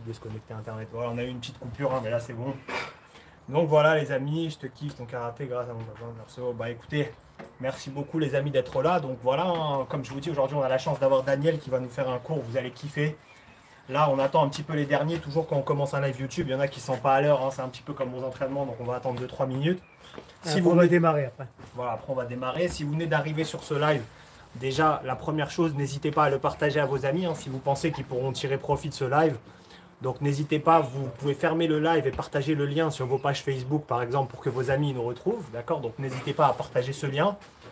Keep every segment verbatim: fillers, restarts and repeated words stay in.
déconnecter internet. Voilà, on a eu une petite coupure, hein, mais là c'est bon. Donc voilà les amis, je te kiffe ton karaté grâce à mon papa, perso. Bah écoutez, merci beaucoup les amis d'être là. Donc voilà, hein, comme je vous dis, aujourd'hui on a la chance d'avoir Daniel qui va nous faire un cours, vous allez kiffer. Là on attend un petit peu les derniers, toujours quand on commence un live YouTube, il y en a qui ne sont pas à l'heure, hein, c'est un petit peu comme aux entraînements, donc on va attendre deux trois minutes. Si vous on va démarrer après. Voilà, après on va démarrer. Si vous venez d'arriver sur ce live, déjà la première chose, n'hésitez pas à le partager à vos amis, hein, si vous pensez qu'ils pourront tirer profit de ce live. Donc n'hésitez pas, vous pouvez fermer le live et partager le lien sur vos pages Facebook par exemple pour que vos amis nous retrouvent, d'accord? Donc n'hésitez pas à partager ce lien.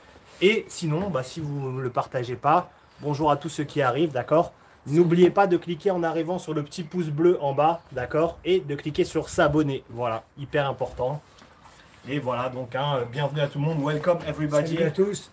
Et sinon, bah, si vous ne le partagez pas, bonjour à tous ceux qui arrivent, d'accord? N'oubliez pas de cliquer en arrivant sur le petit pouce bleu en bas, d'accord? Et de cliquer sur s'abonner, voilà, hyper important. Et voilà, donc hein, bienvenue à tout le monde, welcome everybody. Salut à tous.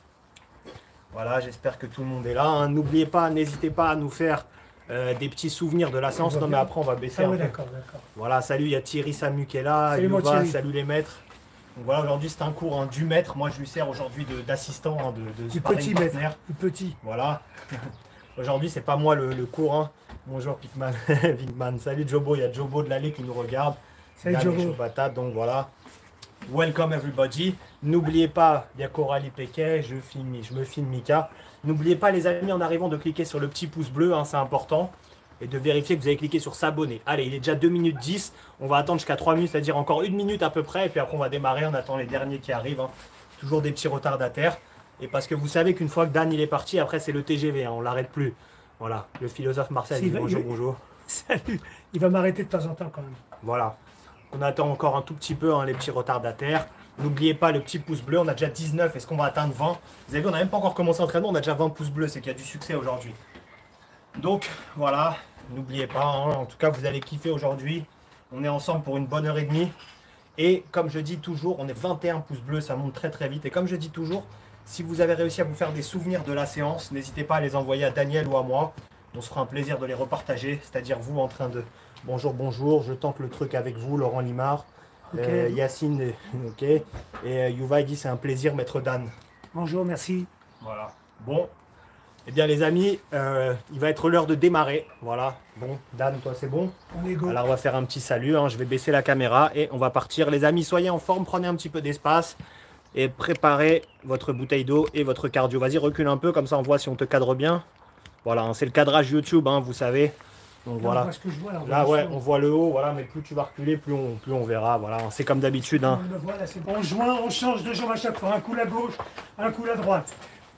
Voilà, j'espère que tout le monde est là. Hein. N'oubliez pas, n'hésitez pas à nous faire Euh, des petits souvenirs de la séance. Non mais après on va baisser ah, un oui, peu. D'accord, d'accord. Voilà, salut, il y a Thierry Samu qui est là, salut, Yuva, salut les maîtres. Donc voilà, aujourd'hui c'est un cours hein, du maître. Moi je lui sers aujourd'hui d'assistant, hein, de, de du petit maître. Du petit. Voilà. Aujourd'hui c'est pas moi le, le cours. Hein. Bonjour Pikman, Pikman. Salut Jobo, il y a Jobo de l'allée qui nous regarde. Salut Jobo. Patate, donc voilà. Welcome everybody. N'oubliez pas, il y a Coralie Péquet, je, filme, je me filme Mika. N'oubliez pas les amis en arrivant de cliquer sur le petit pouce bleu, hein, c'est important. Et de vérifier que vous avez cliqué sur s'abonner. Allez, il est déjà deux minutes dix. On va attendre jusqu'à trois minutes, c'est-à-dire encore une minute à peu près. Et puis après on va démarrer, on attend les derniers qui arrivent. Hein. Toujours des petits retardataires. Et parce que vous savez qu'une fois que Dan il est parti, après c'est le T G V, hein, on ne l'arrête plus. Voilà, le philosophe Marcel dit bonjour, il... bonjour. Salut. Il va m'arrêter de temps en temps quand même. Voilà. On attend encore un tout petit peu hein, les petits retardataires. N'oubliez pas le petit pouce bleu, on a déjà dix-neuf, est-ce qu'on va atteindre vingt? Vous avez vu, on n'a même pas encore commencé l'entraînement, on a déjà vingt pouces bleus, c'est qu'il y a du succès aujourd'hui. Donc voilà, n'oubliez pas, hein, en tout cas vous allez kiffer aujourd'hui. On est ensemble pour une bonne heure et demie. Et comme je dis toujours, on est vingt et un pouces bleus, ça monte très très vite. Et comme je dis toujours, si vous avez réussi à vous faire des souvenirs de la séance, n'hésitez pas à les envoyer à Daniel ou à moi. On se fera un plaisir de les repartager, c'est-à-dire vous en train de... Bonjour, bonjour, je tente le truc avec vous, Laurent Limard. Okay. Euh, Yacine, ok. Et euh, Yuva dit c'est un plaisir, maître Dan. Bonjour, merci. Voilà. Bon. Eh bien les amis, euh, il va être l'heure de démarrer. Voilà. Bon, Dan, toi c'est bon? On est go. Alors on va faire un petit salut. Hein. Je vais baisser la caméra et on va partir. Les amis, soyez en forme, prenez un petit peu d'espace et préparez votre bouteille d'eau et votre cardio. Vas-y, recule un peu, comme ça on voit si on te cadre bien. Voilà, hein, c'est le cadrage YouTube, hein, vous savez. Donc là, voilà. On voit ce que je vois, là, on là voit ouais, on voit le haut, voilà, mais plus tu vas reculer, plus on, plus on verra. Voilà, c'est comme d'habitude. Hein. On, voit, là, on joint, on change de jambe à chaque fois. Un coup la gauche, un coup la droite.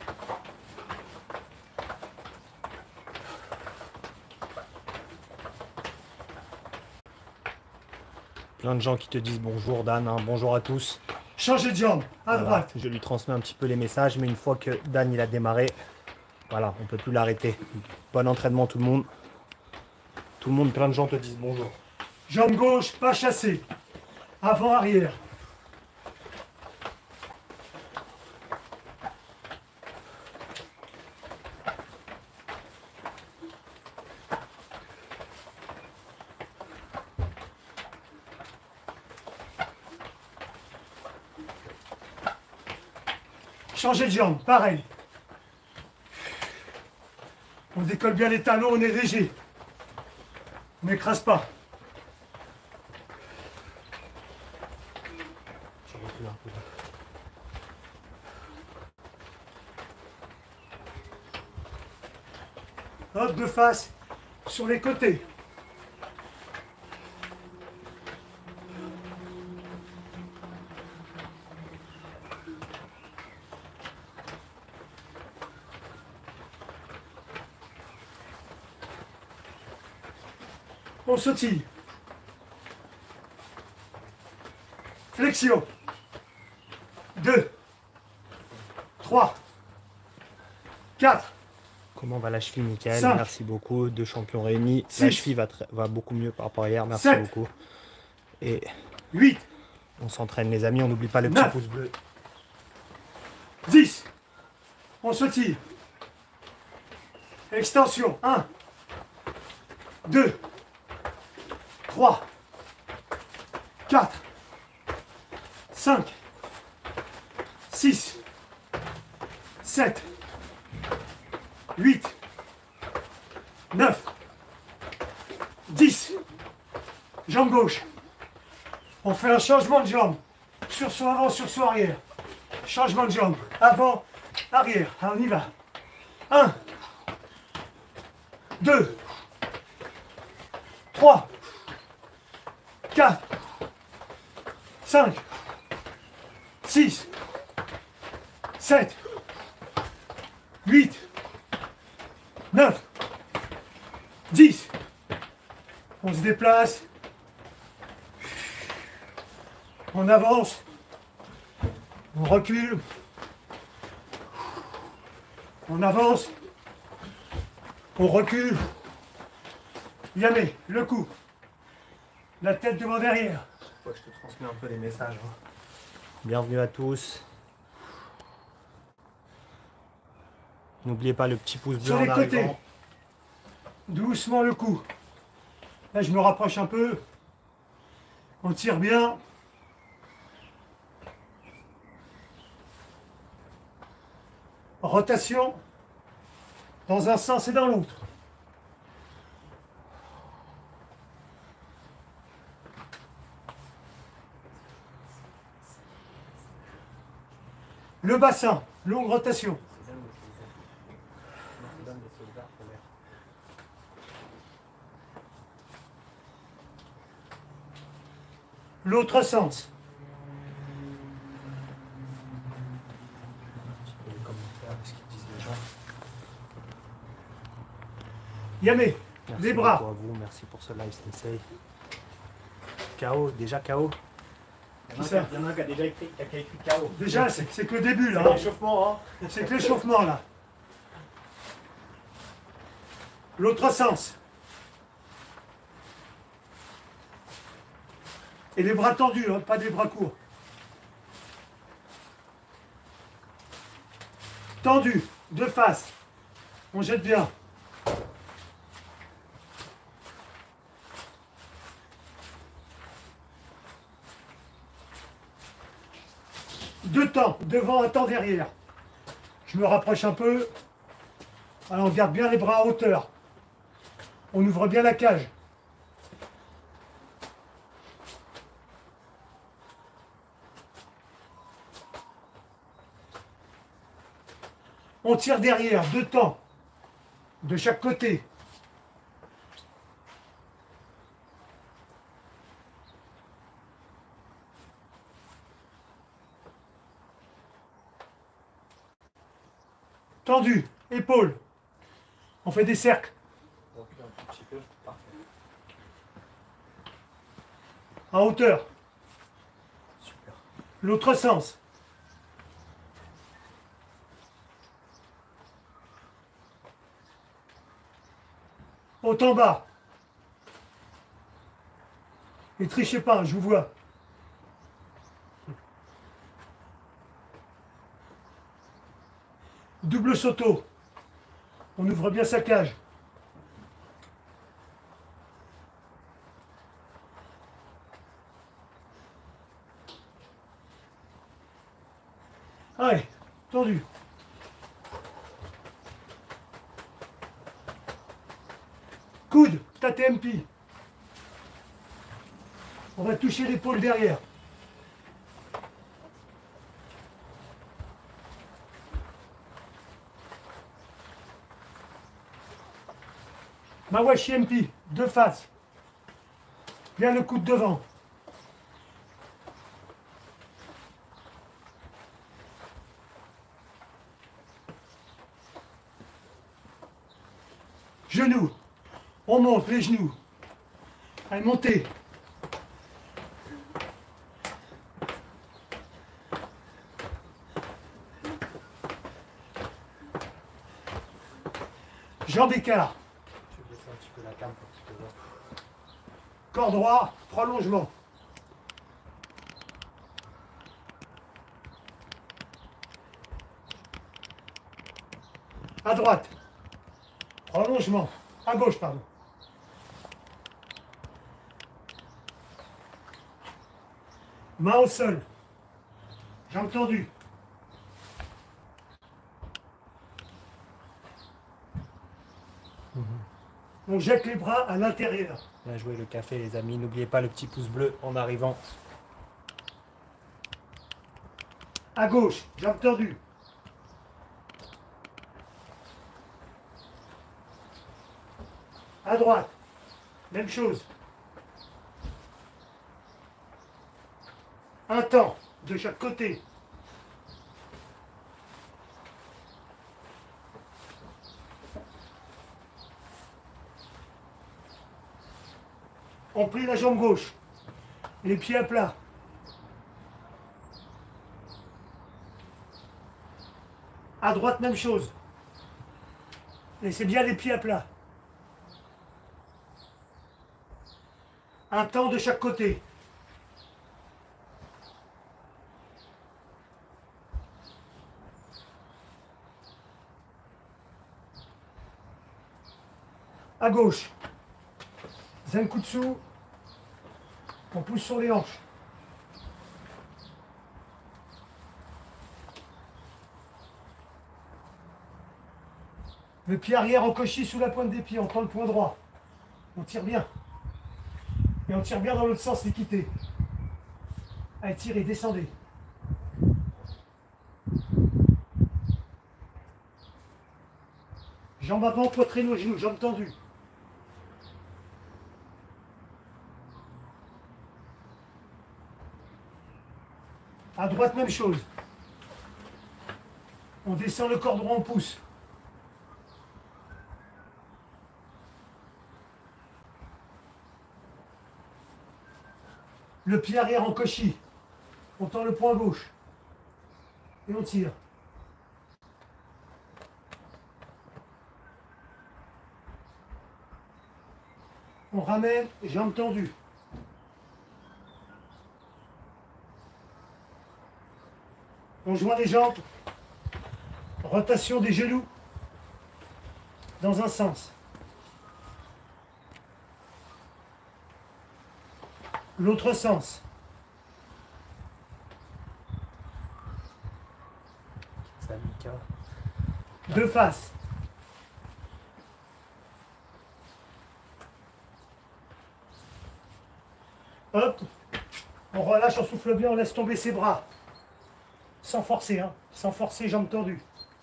Plein de gens qui te disent bonjour Dan, hein, bonjour à tous. Changez de jambe, à voilà, droite. Je lui transmets un petit peu les messages, mais une fois que Dan il a démarré, voilà, on ne peut plus l'arrêter. Bon entraînement tout le monde. Tout le monde, plein de gens te disent bonjour. Jambe gauche, pas chassée. Avant, arrière. Changez de jambe, pareil. On décolle bien les talons, on est léger. On n'écrase pas. Hop, de face, sur les côtés. On sautille. Flexion. deux, trois, quatre. Comment va la cheville, Mickaël? Merci beaucoup. Deux champions réunis. six, la cheville va, va beaucoup mieux par rapport à hier. Merci sept, beaucoup. Et huit. On s'entraîne, les amis. On n'oublie pas le neuf, petit pouce bleu. dix. On sautille. Extension. un, deux, trois, quatre, cinq, six, sept, huit, neuf, dix. Jambe gauche. On fait un changement de jambe. Sursaut avant, sursaut arrière. Changement de jambe. Avant, arrière. Alors on y va. un, deux, trois, quatre, cinq, six, sept, huit, neuf, dix. On se déplace. On avance. On recule. On avance. On recule. Yamé, le cou. La tête devant derrière. Ouais, je te transmets un peu les messages. hein. Bienvenue à tous. N'oubliez pas le petit pouce bleu Sur en les côtés. arrivant. Doucement le cou. Là, je me rapproche un peu. On tire bien. Rotation dans un sens et dans l'autre. Le bassin, longue rotation. L'autre sens. Les commentaires, ce qu'ils disent les gens. Yamé, Merci les bras. beaucoup à vous, merci pour ce live sensei. K O, déjà K O. Il y en a Qui ça qui- il y en a un qui a déjà écrit, qui a qui a écrit K O. Déjà, c'est c'est que le début, là. C'est hein. l'échauffement, hein. C'est que l'échauffement, là. L'autre sens. Et les bras tendus, hein, pas des bras courts. Tendu, de face. On jette bien. Deux temps, devant, un temps derrière. Je me rapproche un peu. Alors on garde bien les bras à hauteur. On ouvre bien la cage. On tire derrière, deux temps, de chaque côté. Tendu, épaules. On fait des cercles. On recule un tout petit peu. Parfait. En hauteur. Super. L'autre sens. Haut en bas. Et trichez pas, je vous vois. Double sauto. On ouvre bien sa cage. Allez, tendu. Coude, tate M P. On va toucher l'épaule derrière. Mawashi M P, deux faces. Bien le coude devant. Genoux. On monte les genoux. Allez, montez. Jambes écart. Je vais baisser un petit peu la cam pour que tu te vois. Corps droit, prolongement. À droite. Prolongement. À gauche, pardon. Main au sol. Jambes tendues. On jette les bras à l'intérieur. Bien joué le café les amis, n'oubliez pas le petit pouce bleu en arrivant. À gauche, jambe tendue. À droite, même chose. Un temps de chaque côté. On plie la jambe gauche, les pieds à plat. À droite, même chose. Laissez bien les pieds à plat. Un temps de chaque côté. À gauche. Zenkutsu. On pousse sur les hanches. Le pied arrière en koshi sous la pointe des pieds, on tend le point droit. On tire bien. Et on tire bien dans l'autre sens, l'équité. Allez, tirez, descendez. Jambes avant, poitrine aux genoux, jambes tendues. À droite, même chose. On descend le corps droit, on pousse. Le pied arrière en koshi. On tend le poing gauche. Et on tire. On ramène, jambes tendues. On joint les jambes. Rotation des genoux dans un sens. L'autre sens. Deux faces. Hop. On relâche, on souffle bien, on laisse tomber ses bras. Sans forcer, hein. Sans forcer, jambes tendues.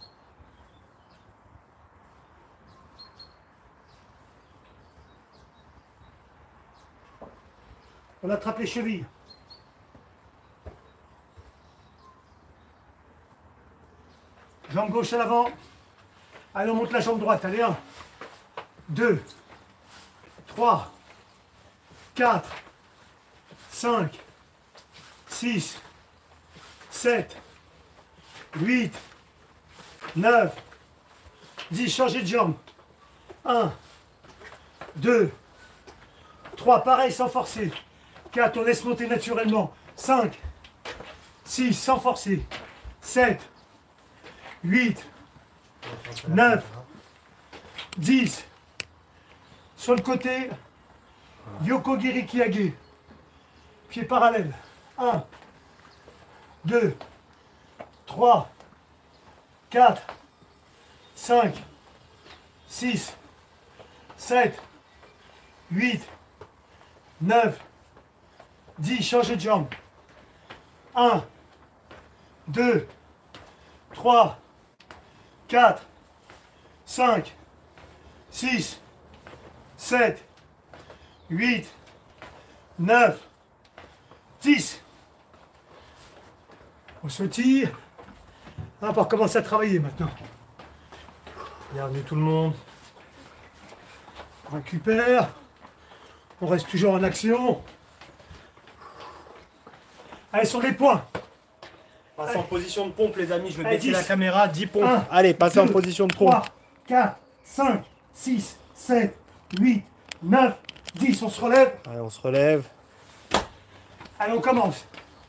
On attrape les chevilles. Jambe gauche à l'avant. Allez, on monte la jambe droite. Allez, un, deux, trois, quatre, cinq, six, sept, huit, neuf, dix. Changez de jambe. un, deux, trois. Pareil, sans forcer. quatre, on laisse monter naturellement. cinq, six, sans forcer. sept, huit, neuf, dix. Sur le côté, Yoko Giri Kiage. Pied parallèle. un, deux, trois, quatre, cinq, six, sept, huit, neuf, dix. Changez de jambe. un, deux, trois, quatre, cinq, six, sept, huit, neuf, dix. On se tire. On va recommencer à travailler maintenant. Bienvenue tout le monde. On récupère. On reste toujours en action. Allez, sur les points. Passez en position de pompe les amis, je vais Allez, baisser dix. la caméra, dix pompes. un, Allez, passez en deux, position de pompe. trois, quatre, cinq, six, sept, huit, neuf, dix. On se relève. Allez, on se relève. Allez, on commence.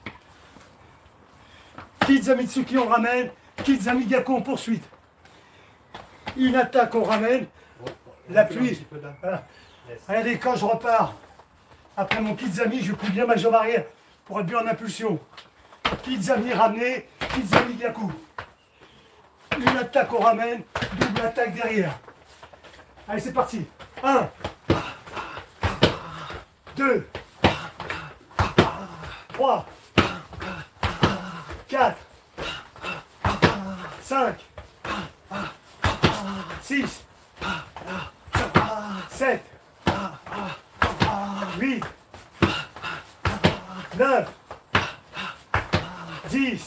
Kizamitsuki, on ramène. Kizamigako, on poursuite. Une attaque, on ramène. L'appui. Voilà. Regardez, quand je repars, après mon Kizami, je coupe bien ma jambe arrière pour être bien en impulsion. Kizami ramené, Kizami Gaku. Une attaque, on ramène. Double attaque derrière. Allez, c'est parti. un, deux, trois, quatre, cinq, six, sept, huit, neuf, dix,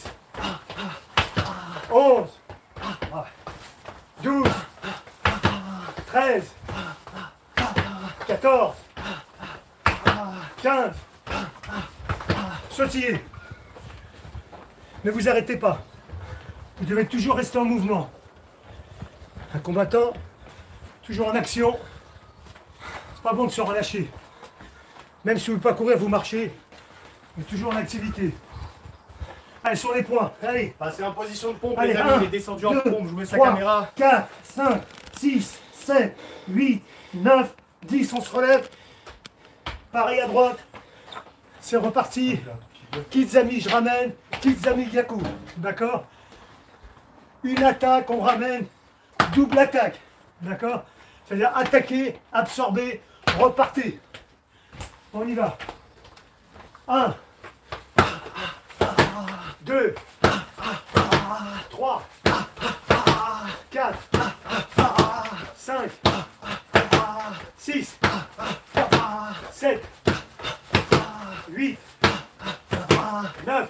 onze, douze, treize, quatorze, quinze. Sautillez. Ne vous arrêtez pas. Vous devez toujours rester en mouvement. Un combattant, toujours en action. C'est pas bon de se relâcher. Même si vous ne pouvez pas courir, vous marchez. Mais toujours en activité. Allez, sur les points. Allez. Passez en position de pompe, Allez, les amis. un, Il est descendu deux, en pompe. Je vous mets sa trois, caméra. quatre, cinq, six, sept, huit, neuf, dix. On se relève. Pareil à droite. C'est reparti. Kizami, je ramène. Kizami, Gyaku. D'accord? Une attaque, on ramène. Double attaque. D'accord? C'est-à-dire attaquer, absorber, repartez. On y va. un, deux, trois, quatre, cinq, six, sept, huit, neuf,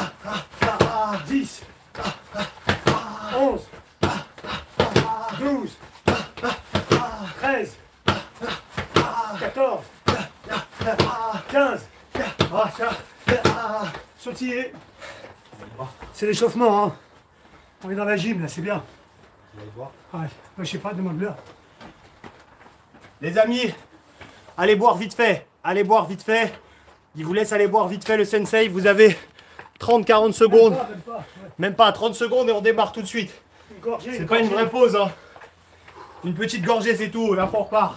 dix, onze, douze, treize, quatorze, quinze. Ah, ça. Sautiller. C'est l'échauffement, hein. On est dans la gym, là, c'est bien. Vous allez voir. Ouais, moi, je sais pas, demande-leur. Les amis, allez boire vite fait. Allez boire vite fait. Il vous laisse aller boire vite fait le sensei. Vous avez trente à quarante secondes. Même pas, même pas, ouais. Même pas trente secondes et on démarre tout de suite. Une gorgée, C'est pas une vraie pause, hein. Une petite gorgée, c'est tout. Là, on repart.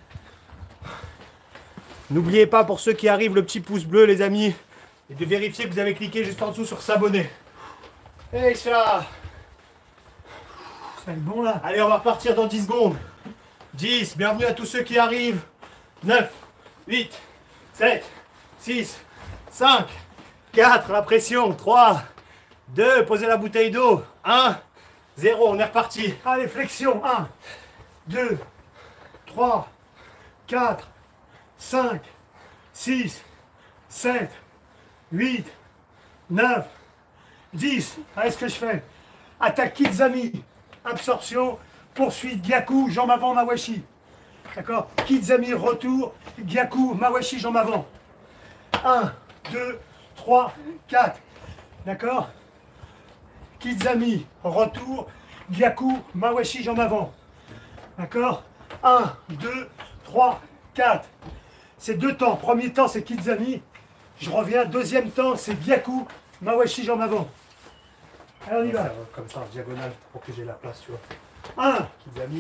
N'oubliez pas, pour ceux qui arrivent, le petit pouce bleu, les amis. Et de vérifier que vous avez cliqué juste en dessous sur s'abonner. Et ça. Ça va être bon, là. Allez, on va repartir dans dix secondes. dix, bienvenue à tous ceux qui arrivent. neuf, huit, sept, six, cinq, quatre, la pression. trois, deux, posez la bouteille d'eau. un, zéro, on est reparti. Allez, flexion. un, deux, trois, quatre, cinq, six, sept, huit, neuf, dix. Allez, ce que je fais. Attaque Kizami. Absorption. Poursuite Gyaku, jambe avant, Mawashi. D'accord? Kizami, retour. Gyaku, Mawashi, jambe avant. un, deux, trois, quatre. D'accord? Kizami, retour. Gyaku, Mawashi, jambe avant. D'accord? un, deux, trois, quatre. C'est deux temps. Premier temps, c'est Kizami. Je reviens. Deuxième temps, c'est Gyaku, Mawashi, jambe avant. Allez, on y va. Comme ça, en diagonale, pour que j'ai la place, tu vois. un, Kizami.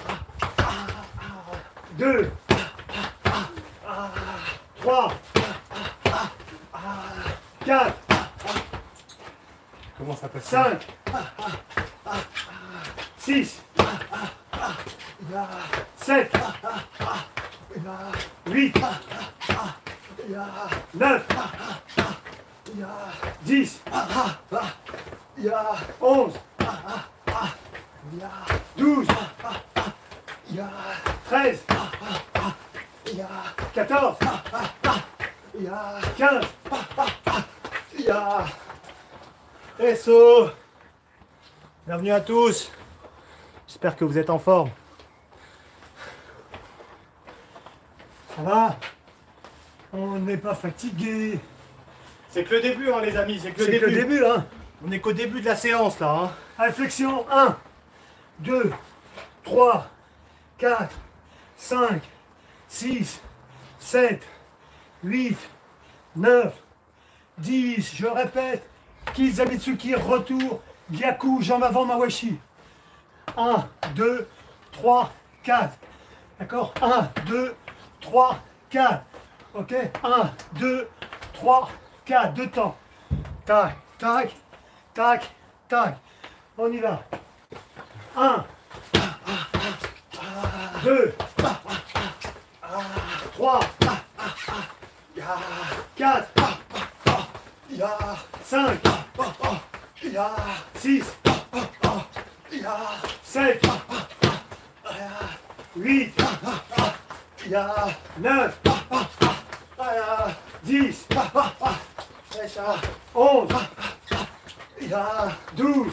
deux, trois, quatre, Comment ça peut cinq, six, sept, huit, neuf, dix, onze, douze, treize, quatorze, quinze. S O. Bienvenue à tous. J'espère que vous êtes en forme. Ça va? On n'est pas fatigué. C'est que le début, hein, les amis. C'est que le C'est que début. le début, hein. On n'est qu'au début de la séance, là. Hein. Réflexion. un, deux, trois, quatre, cinq, six, sept, huit, neuf, dix. Je répète. Kizamitsuki, retour. Gyaku, jambe avant, Mawashi. un, deux, trois, quatre. D'accord? un, deux, trois, quatre. Ok? un, deux, trois, quatre. Deux temps. Tac, tac, tac, tac. On y va. un, deux, trois, quatre, cinq, six, sept, huit, neuf, dix, onze, douze,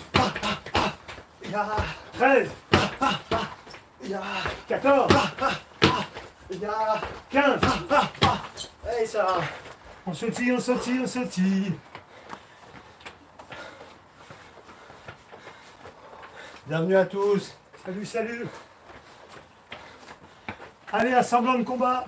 treize, quatorze, quinze. Allez, ça. On sautille, on sautille, on sautille. Bienvenue à tous. Salut, salut. Allez, assemblant de combat.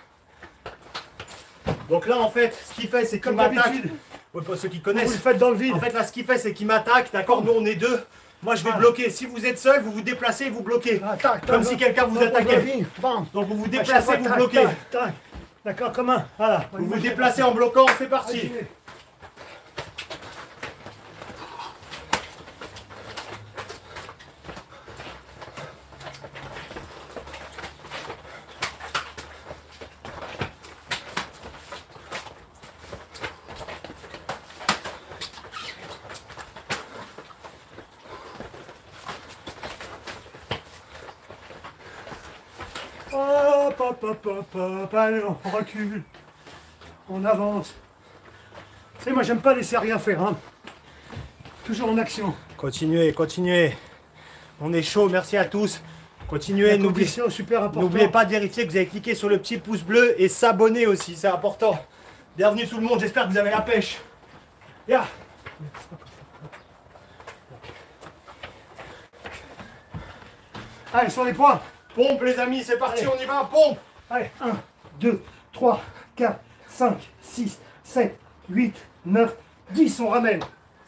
Donc là, en fait, ce qu'il fait, c'est qu'il Comme m'attaque. d'habitude. Ouais, pour ceux qui Vous connaissent. le faites dans le vide. En fait, là, ce qu'il fait, c'est qu'il m'attaque. D'accord, nous, on est deux. Moi, je vais Ah. bloquer. Si vous êtes seul, vous vous déplacez et vous bloquez. Ah, tac, tac, Comme tac. si quelqu'un vous Donc, on attaquait. devine. Bam. Donc, vous vous À chaque déplacez, fois, vous tac, bloquez. tac, tac. D'accord, comment? Voilà. Vous vous déplacez en bloquant. C'est parti. Allez. Hop, hop, hop, hop, hop, allez, on recule, on avance. Tu sais, moi j'aime pas laisser rien faire, hein. Toujours en action. Continuez, continuez. On est chaud. Merci à tous. Continuez. La N'oubliez condition super important. N'oubliez pas de vérifier que vous avez cliqué sur le petit pouce bleu et s'abonner aussi, c'est important. Bienvenue tout le monde, j'espère que vous avez la pêche. Ya. Allez, sur les points. Pompe les amis, c'est parti, Allez. on y va, pompe. Allez, un, deux, trois, quatre, cinq, six, sept, huit, neuf, dix, on ramène.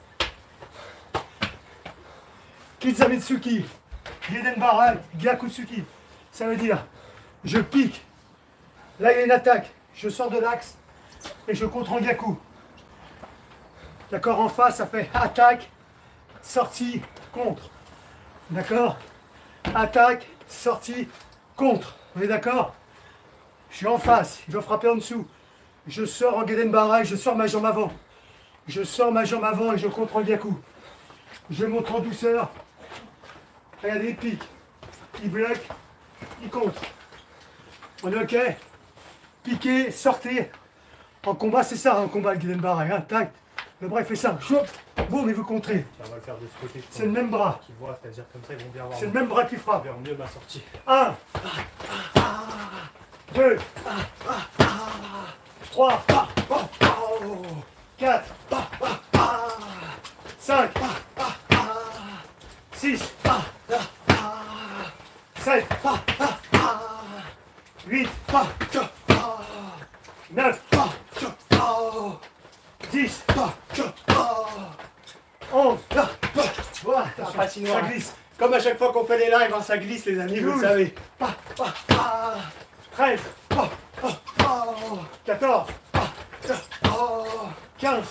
Kizamitsuki, Gedenbarai, Gyakutsuki. Ça veut dire, je pique. Là, il y a une attaque. Je sors de l'axe et je contre en Gyaku. D'accord, en face, ça fait attaque, sortie, contre. D'accord? Attaque, sortie, contre. On est d'accord? Je suis en face, il doit frapper en dessous. Je sors en Gedenbarai, je sors ma jambe avant. Je sors ma jambe avant et je contre en Gyaku. Je monte en douceur. Regardez, il pique. Il bloque, il contre. On est ok? Piquez, sortez. En combat, c'est ça, en combat, le Gedenbarai. Hein, tac. Le bras, il fait ça. Choup, boum, et vous contrez. On va le faire de ce côté. C'est le même bras. Qui voit, c'est-à-dire comme ça, ils vont bien voir. C'est le même bras qui frappe. Vers mieux ma sortie. Un, deux, trois, quatre, cinq, six, sept, huit, neuf, dix, onze. Voilà, Ça glisse. Comme à chaque fois qu'on fait les lives, hein, ça glisse les amis, vous le douze. savez. treize, quatorze, quinze.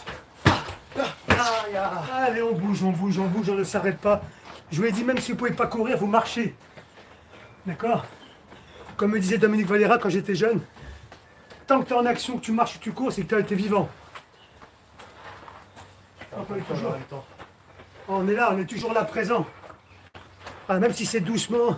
Allez, on bouge, on bouge, on bouge, on ne s'arrête pas. Je vous ai dit, même si vous ne pouvez pas courir, vous marchez. D'accord? Comme me disait Dominique Valera quand j'étais jeune, tant que tu es en action, que tu marches ou tu cours, c'est que tu as été vivant. On est toujours- On est là, on est toujours là présent. Ah, même si c'est doucement.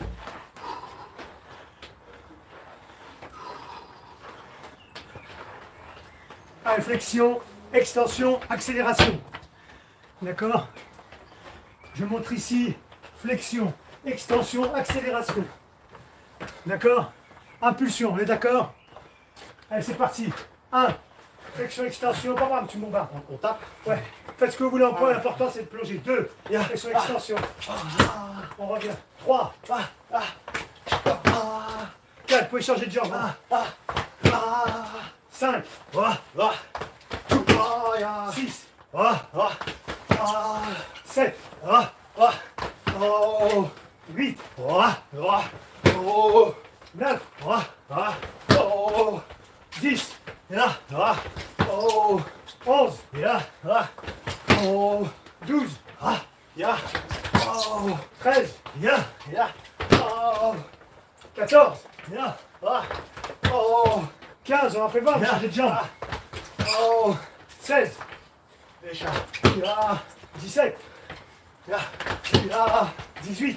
Allez, flexion, extension, accélération. D'accord? Je montre ici, flexion, extension, accélération. D'accord? Impulsion, on est d'accord? Allez, c'est parti. un. Flexion, extension, bam, bam, tu bombardes. On tape. Ouais. Faites ce que vous voulez en point, l'important c'est de plonger. deux. Flexion, extension. On revient. trois. quatre. Vous pouvez changer de jambe. cinq. six. sept. huit. neuf. dix. onze. douze. treize. quatorze. Bien. Ah. Oh. quinze, on en fait vingt, on change de jambe. Oh. seize. Déjà. Là. dix-sept. Là. Là. dix-huit.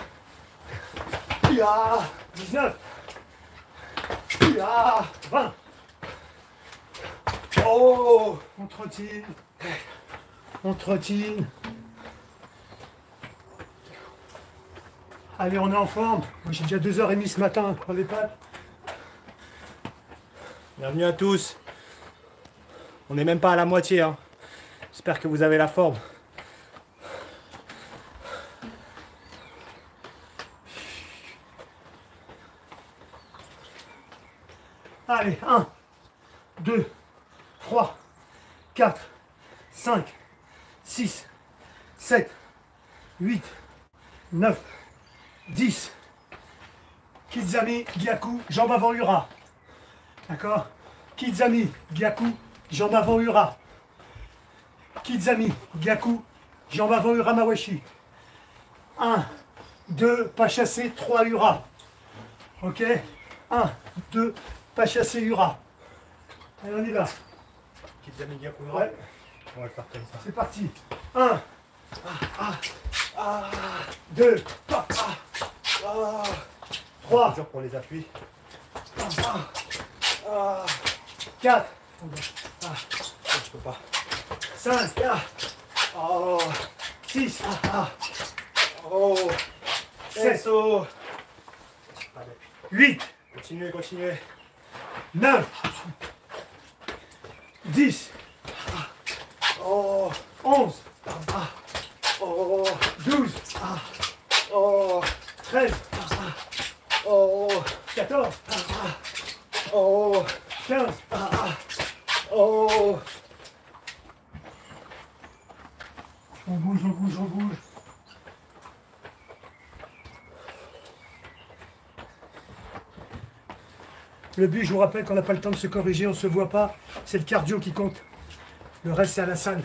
Là. dix-neuf. Là. vingt. Oh. On trottine. On trottine. Allez, on est en forme. Moi, j'ai déjà deux heures trente ce matin pour les pattes. Bienvenue à tous. On n'est même pas à la moitié. Hein. J'espère que vous avez la forme. Allez, un, deux, trois, quatre, cinq, six, sept, huit, neuf, dix. Kizami, Gyaku, jambe avant Ura. D'accord? Kizami, Gyaku, jambe avant Ura. Kizami, Gyaku, jambe avant Ura Mawashi. un, deux, pas chassé, trois Ura. Ok? un, deux, pas chassé Ura. Allez, on y va. Kizami Gyaku. Ouais. On va le faire comme ça. C'est parti. un, deux, trois, Toujours pour les appuis. quatre, Je peux pas. cinq, Oh. six, Oh. sept, S O. Pas d'appui. huit, Continuez, continuez. neuf, dix, Oh. onze, Oh. douze, Oh. treize, Oh. quatorze, Oh. quinze, Oh. on bouge, on bouge, on bouge. Le but, je vous rappelle qu'on n'a pas le temps de se corriger, on ne se voit pas, c'est le cardio qui compte. Le reste, c'est à la salle.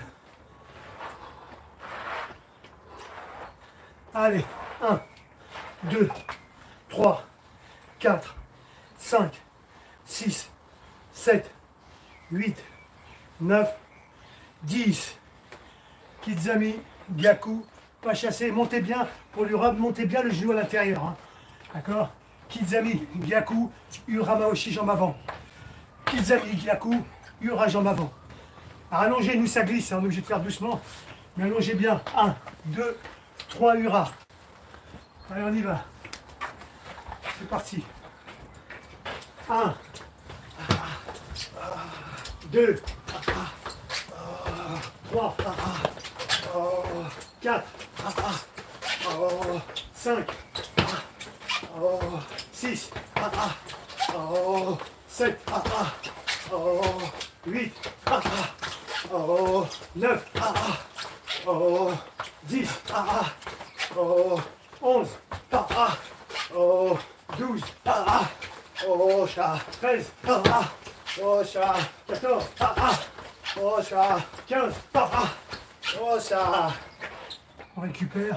Allez, un, deux, trois, quatre, cinq, six, sept, huit, neuf, dix. Kizami, Gyaku, pas chassé, montez bien, pour l'Ura, montez bien le genou à l'intérieur. Hein. D'accord? Kizami, Gyaku, Ura Maoshi, jambe avant. Kizami, Gyaku, Ura, jambe avant. Allongez, nous ça glisse, hein, on est obligé de faire doucement. Mais allongez bien. un, deux, trois Ura. Allez, on y va. C'est parti. un, deux, trois, quatre, cinq, six, sept, huit, neuf, dix, onze, douze, Oh, chat. treize, Oh, chat. quatorze, Oh, chat. quinze. Oh, chat. On récupère.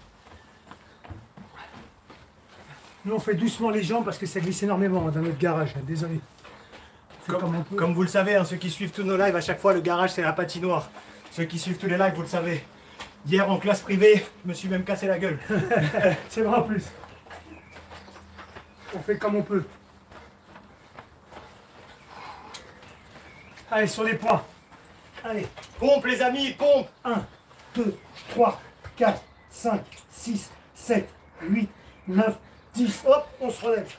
Nous on fait doucement les jambes parce que ça glisse énormément dans notre garage. Désolé. On fait comme on Comme, peut. comme vous le savez, hein, ceux qui suivent tous nos lives, à chaque fois, le garage, c'est la patinoire. Ceux qui suivent tous les lives, vous le savez. Hier, en classe privée, je me suis même cassé la gueule. C'est vrai en plus. On fait comme on peut. Allez, sur les points. Allez. Pompe, les amis, pompe. un, deux, trois, quatre, cinq, six, sept, huit, neuf, dix. Hop, on se relève.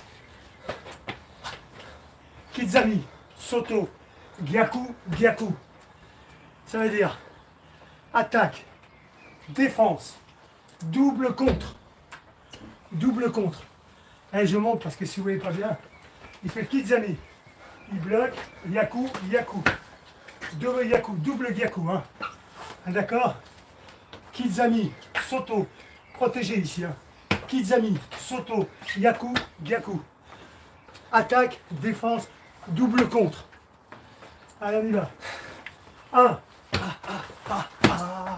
Kizami, Soto, Gyaku, Gyaku. Ça veut dire attaque, défense, double contre. Double contre. Allez, je monte parce que si vous voyez pas bien, il fait Kizami. Il bloque, Gyaku, Gyaku. Double Gyaku, double Gyaku. Hein. D'accord? Kizami, Soto, protégé ici. Hein. Kizami, Soto, Gyaku, Gyaku. Attaque, défense, double contre. Allez, on y va. un,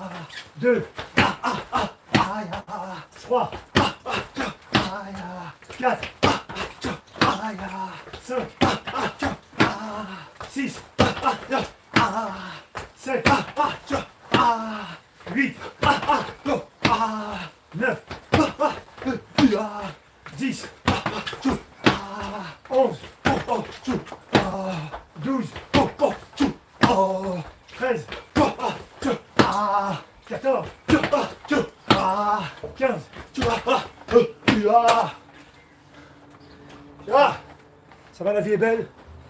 deux, trois, quatre, cinq, six, sept, huit, neuf, dix, onze, douze, treize, quatorze, quinze. Ah, ça va, la vie est belle.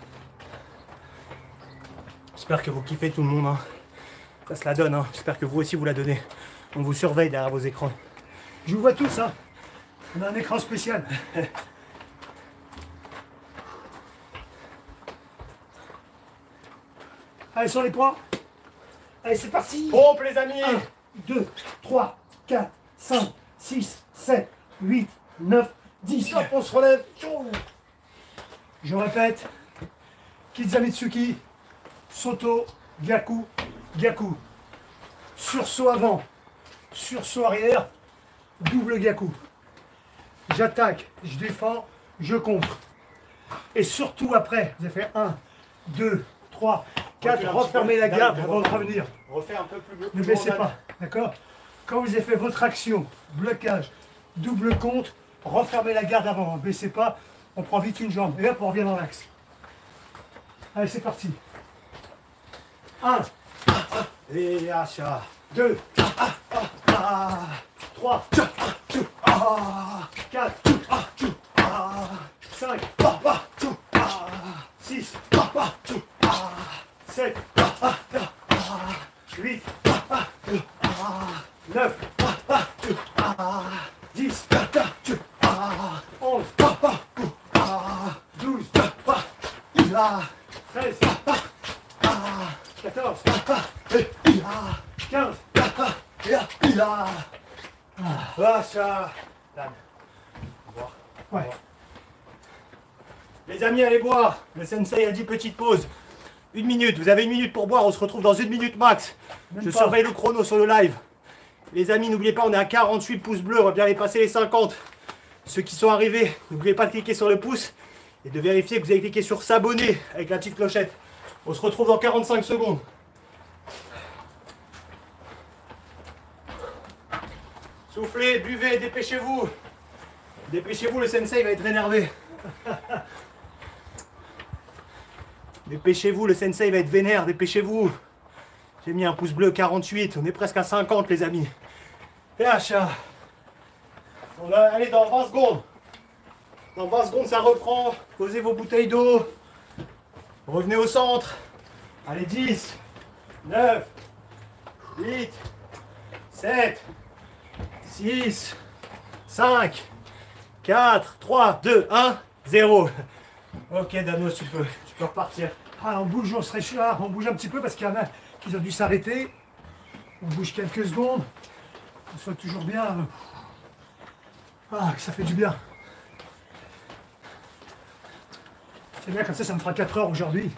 J'espère que vous kiffez tout le monde. Hein. Ça se la donne. Hein. J'espère que vous aussi vous la donnez. On vous surveille derrière vos écrans. Je vous vois tous, hein. On a un écran spécial. Allez, sur les points. Allez, c'est parti. Pompe les amis. un, deux, trois, quatre, cinq, six, sept, huit, neuf, dix. Hop, on se relève. Je répète. Kizamitsuki, Soto, Gyaku, Gyaku. Sursaut avant, sursaut arrière, double Gyaku. J'attaque, je défends, je contre. Et surtout après, vous avez fait un, deux, trois, quatre, refermez la garde avant de revenir. Refais un peu plus bleu. Ne baissez pas, d'accord? Quand vous avez fait votre action, blocage, double compte, refermez la garde avant, ne baissez pas, on prend vite une jambe. Et hop, on revient dans l'axe. Allez, c'est parti. un, Et achat. deux, trois, quatre, cinq, six, sept, huit, neuf, dix, onze, douze, treize, quatorze, quinze. Achat. Ouais. Les amis, allez boire. Le sensei a dit petite pause. Une minute. Vous avez une minute pour boire. On se retrouve dans une minute max. Même Je pas. surveille le chrono sur le live. Les amis, n'oubliez pas, on est à quarante-huit pouces bleus. On va bien les passer les cinquante. Ceux qui sont arrivés, n'oubliez pas de cliquer sur le pouce et de vérifier que vous avez cliqué sur s'abonner avec la petite clochette. On se retrouve dans quarante-cinq secondes. Soufflez, buvez, dépêchez-vous. Dépêchez-vous, le sensei va être énervé. Dépêchez-vous, le sensei va être vénère, dépêchez-vous. J'ai mis un pouce bleu quarante-huit, on est presque à cinquante les amis. Et achat. On va aller dans vingt secondes. Dans vingt secondes ça reprend. Posez vos bouteilles d'eau. Revenez au centre. Allez, dix, neuf, huit, sept, six, cinq, quatre, trois, deux, un, zéro. Ok Danos, tu peux, tu peux repartir. Ah, on bouge, on se réchauffe, ah, on bouge un petit peu parce qu'il y en a qui ont dû s'arrêter. On bouge quelques secondes. On soit toujours bien. euh, Ah, que ça fait du bien. C'est bien, comme ça, ça me fera quatre heures aujourd'hui.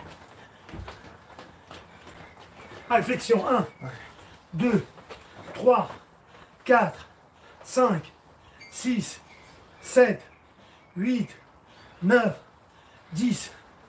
Allez, flexion. un, deux, trois, quatre, cinq, six, sept, huit, neuf, dix.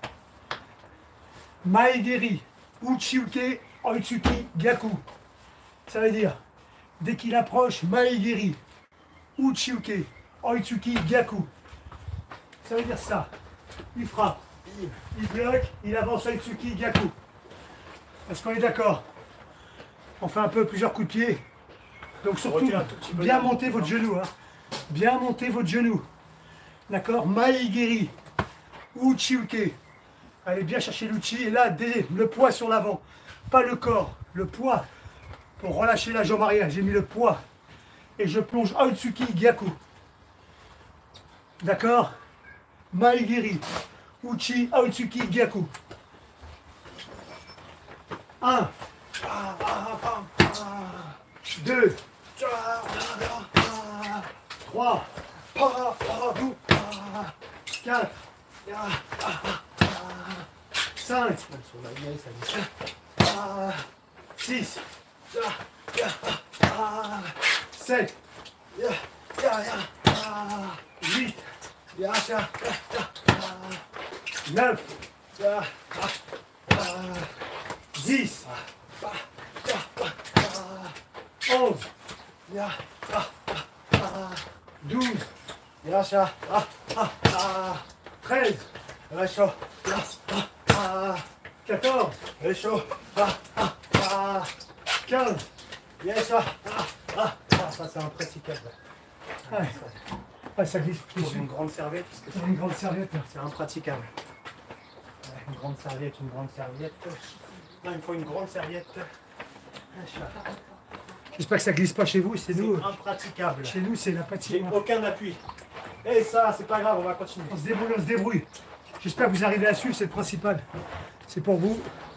Maegeri, Uchiuke, Oitsuki, Gyaku. Ça veut dire, dès qu'il approche, Maegeri, Uchiuke, Oitsuki, Gyaku. Ça veut dire ça. Il frappe, il, il bloque, il avance Oitsuki, Gyaku. Est-ce qu'on est d'accord? On fait un peu plusieurs coups de pied. Donc surtout, bien monter votre genou. Hein. Bien monter votre genou. D'accord? Maegeri, Uchiuke. Allez bien chercher l'uchi et là, dès le poids sur l'avant. Pas le corps, le poids. Pour relâcher la jambe arrière, j'ai mis le poids. Et je plonge Oitsuki Gyaku. D'accord? Maegeri, Uchi, Oitsuki Gyaku. un, deux, trois, quatre, cinq, six, sept, huit, Yasha. neuf, dix, onze, douze, Yasha. treize, Réchaud. quatorze, Réchaud. quinze. Yasha. Ah, ça c'est impraticable. Ouais. Ah, ça glisse. Pour une grande serviette, parce que C'est une grande serviette. c'est impraticable. Ouais, une grande serviette, une grande serviette. Non, il me faut une grande serviette. J'espère que ça glisse pas chez vous, c'est nous. C'est impraticable. Chez nous, c'est la J'ai patinoire. aucun appui. Et ça, c'est pas grave, on va continuer. On se débrouille, on se débrouille. J'espère que vous arrivez à suivre, c'est le principal. C'est pour vous.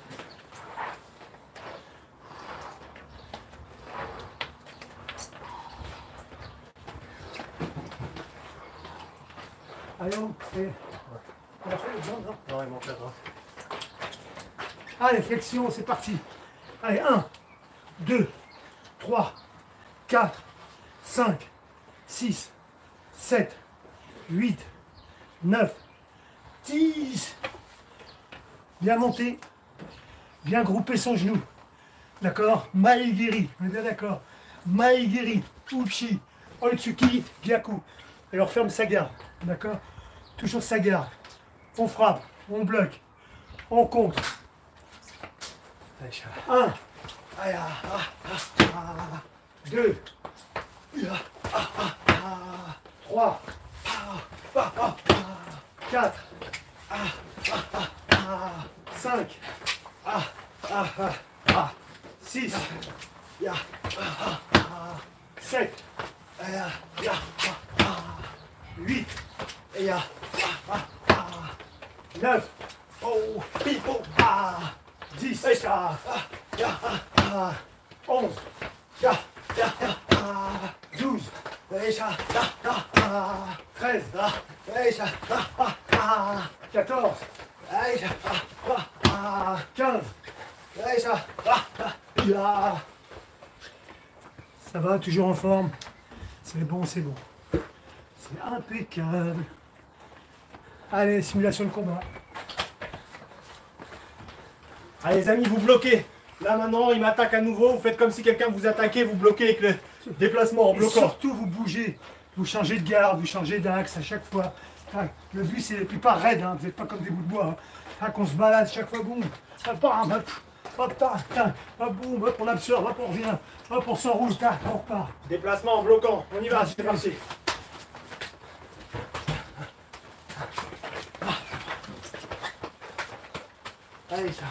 Allez, on, et- on a fait le blanc, non? Non, il manque la droite. Allez, flexion, c'est parti. Allez, un, deux, trois, quatre, cinq, six, sept, huit, neuf, dix. Bien monter, bien grouper son genou. D'accord? Maegiri, on est bien d'accord. Maegiri, Uchi, Oitsuki, Gyaku. Et on ferme sa garde. D'accord? Toujours sa garde. On frappe, on bloque, on contre. Un, deux, trois, quatre, cinq, six, sept, huit, neuf, Oh, pipo. dix, Récha. onze, douze, Récha. treize, Récha. quatorze, Récha. quinze. Récha. Ça va, toujours en forme. C'est bon, c'est bon. C'est impeccable. Allez, simulation de combat. Allez les amis, vous bloquez. Là maintenant, il m'attaque à nouveau. Vous faites comme si quelqu'un vous attaquait, vous bloquez avec le déplacement en Et bloquant. surtout, vous bougez. Vous changez de garde, vous changez d'axe à chaque fois. Ah, le but, c'est puis pas raide, hein. Vous n'êtes pas comme des bouts de bois. Hein. Ah, qu'on se balade chaque fois, boum. Hop, bam, hop, hop, tac, tac, hop, boum, hop, on absorbe, hop, on revient. Hop, on s'enroule, tac, on repart. Déplacement en bloquant. On y va, c'est parti. Allez, ça.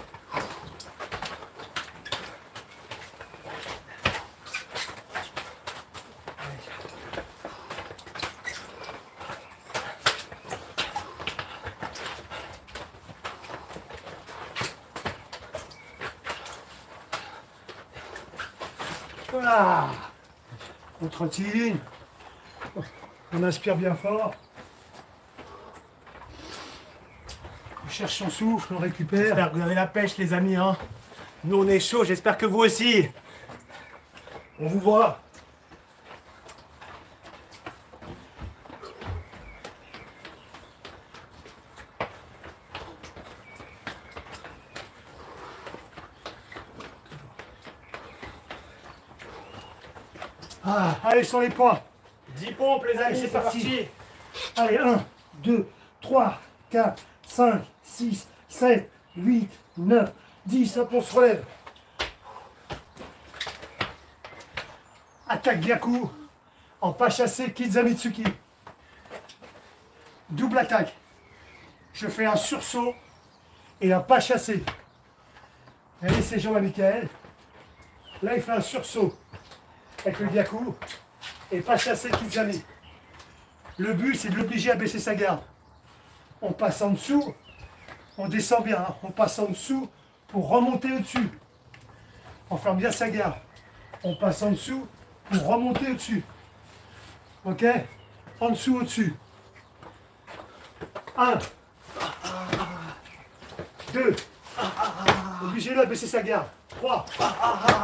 Voilà. On trottine. On inspire bien fort. On cherche son souffle, on récupère. J'espère que vous avez la pêche les amis. Hein. Nous on est chaud, j'espère que vous aussi. On vous voit. Ah, allez, sur les points. dix pompes les amis, c'est c'est parti. parti. Allez, un, deux, trois, quatre, cinq, six, sept, huit, neuf, dix, hop, on se relève. Attaque Gyaku en pas chassé Kizamitsuki. Double attaque. Je fais un sursaut et un pas chassé. Allez, ses jambes à Michael. Là, il fait un sursaut avec le Gyaku et pas chassé Kizami. Le but, c'est de l'obliger à baisser sa garde. On passe en dessous, on descend bien, hein. On passe en dessous pour remonter au-dessus. On ferme bien sa garde. On passe en dessous pour remonter au-dessus. Ok? En dessous, au-dessus. Un. Deux. Obligez-le à baisser sa garde. Trois.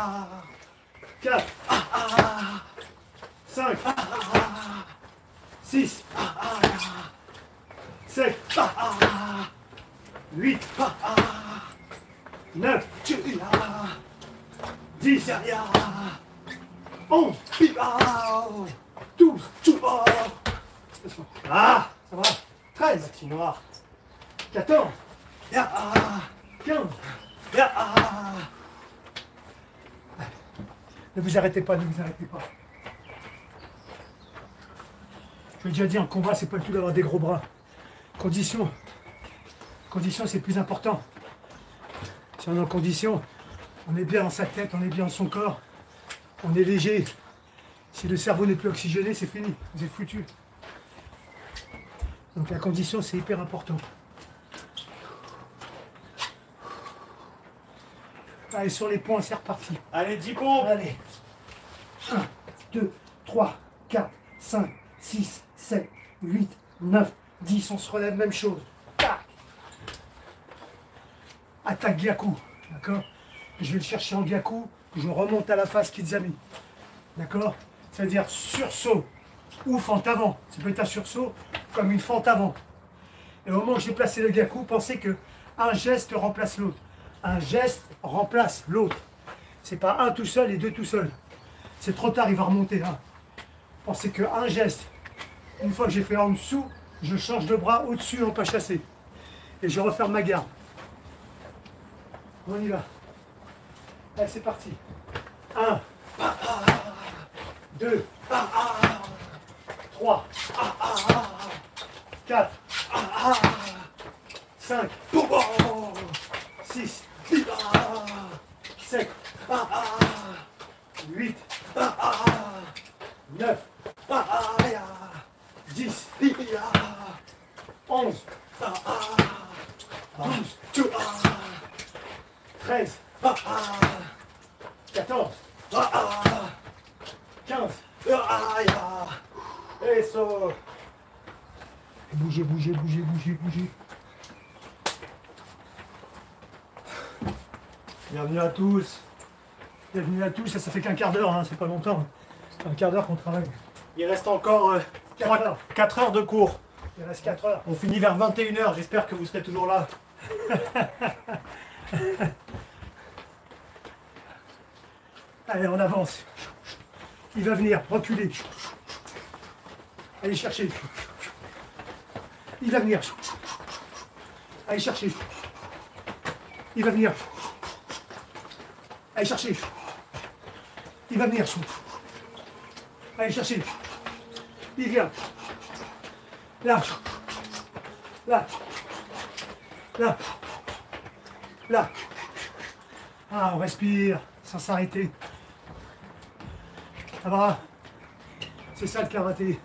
Quatre. Cinq. six, sept, huit, neuf, dix, onze, douze, ah, ça va, treize, Noir. quatorze, quinze. Ne vous arrêtez pas, ne vous arrêtez pas. Je l'ai déjà dit, en combat, c'est pas le tout d'avoir des gros bras. Condition. Condition, c'est le plus important. Si on est en condition, on est bien dans sa tête, on est bien dans son corps, on est léger. Si le cerveau n'est plus oxygéné, c'est fini, vous êtes foutu. Donc la condition, c'est hyper important. Allez, sur les points, c'est reparti. Allez, dix pompes. Allez. un, deux, trois, quatre, cinq, six, sept, huit, neuf, dix. On se relève, même chose. Tac. Attaque Gyaku. D'accord? Je vais le chercher en Gyaku. Je remonte à la face Kizami. D'accord? C'est-à-dire sursaut ou fente avant. Ça peut être un sursaut comme une fente avant. Et au moment où j'ai placé le Gyaku, pensez que un geste remplace l'autre. Un geste remplace l'autre. C'est pas un tout seul et deux tout seul. C'est trop tard, il va remonter. Hein. Pensez qu'un geste, une fois que j'ai fait en dessous, je change de bras au-dessus en pas chassé. Et je referme ma garde. On y va. Allez, c'est parti. un, deux, trois, quatre, cinq, six, sept, huit, neuf, dix, onze, douze, treize, quatorze, quinze. Et saut. Bougez, bougez, bougez, bougez, bougez. Bienvenue à tous. Bienvenue à tous, ça, ça fait qu'un quart d'heure, hein, c'est pas longtemps. C'est un quart d'heure qu'on travaille. Il reste encore euh, quatre heures. quatre heures de cours. Il reste quatre heures. On finit vers vingt et une heures. J'espère que vous serez toujours là. Allez, on avance. Il va venir, reculer. Allez chercher. Il va venir. Allez chercher. Il va venir. Allez chercher. Il va venir. Allez chercher. Il vient. Là. Là. Là. Là. Ah, on respire sans s'arrêter. Ça va? C'est ça le karaté.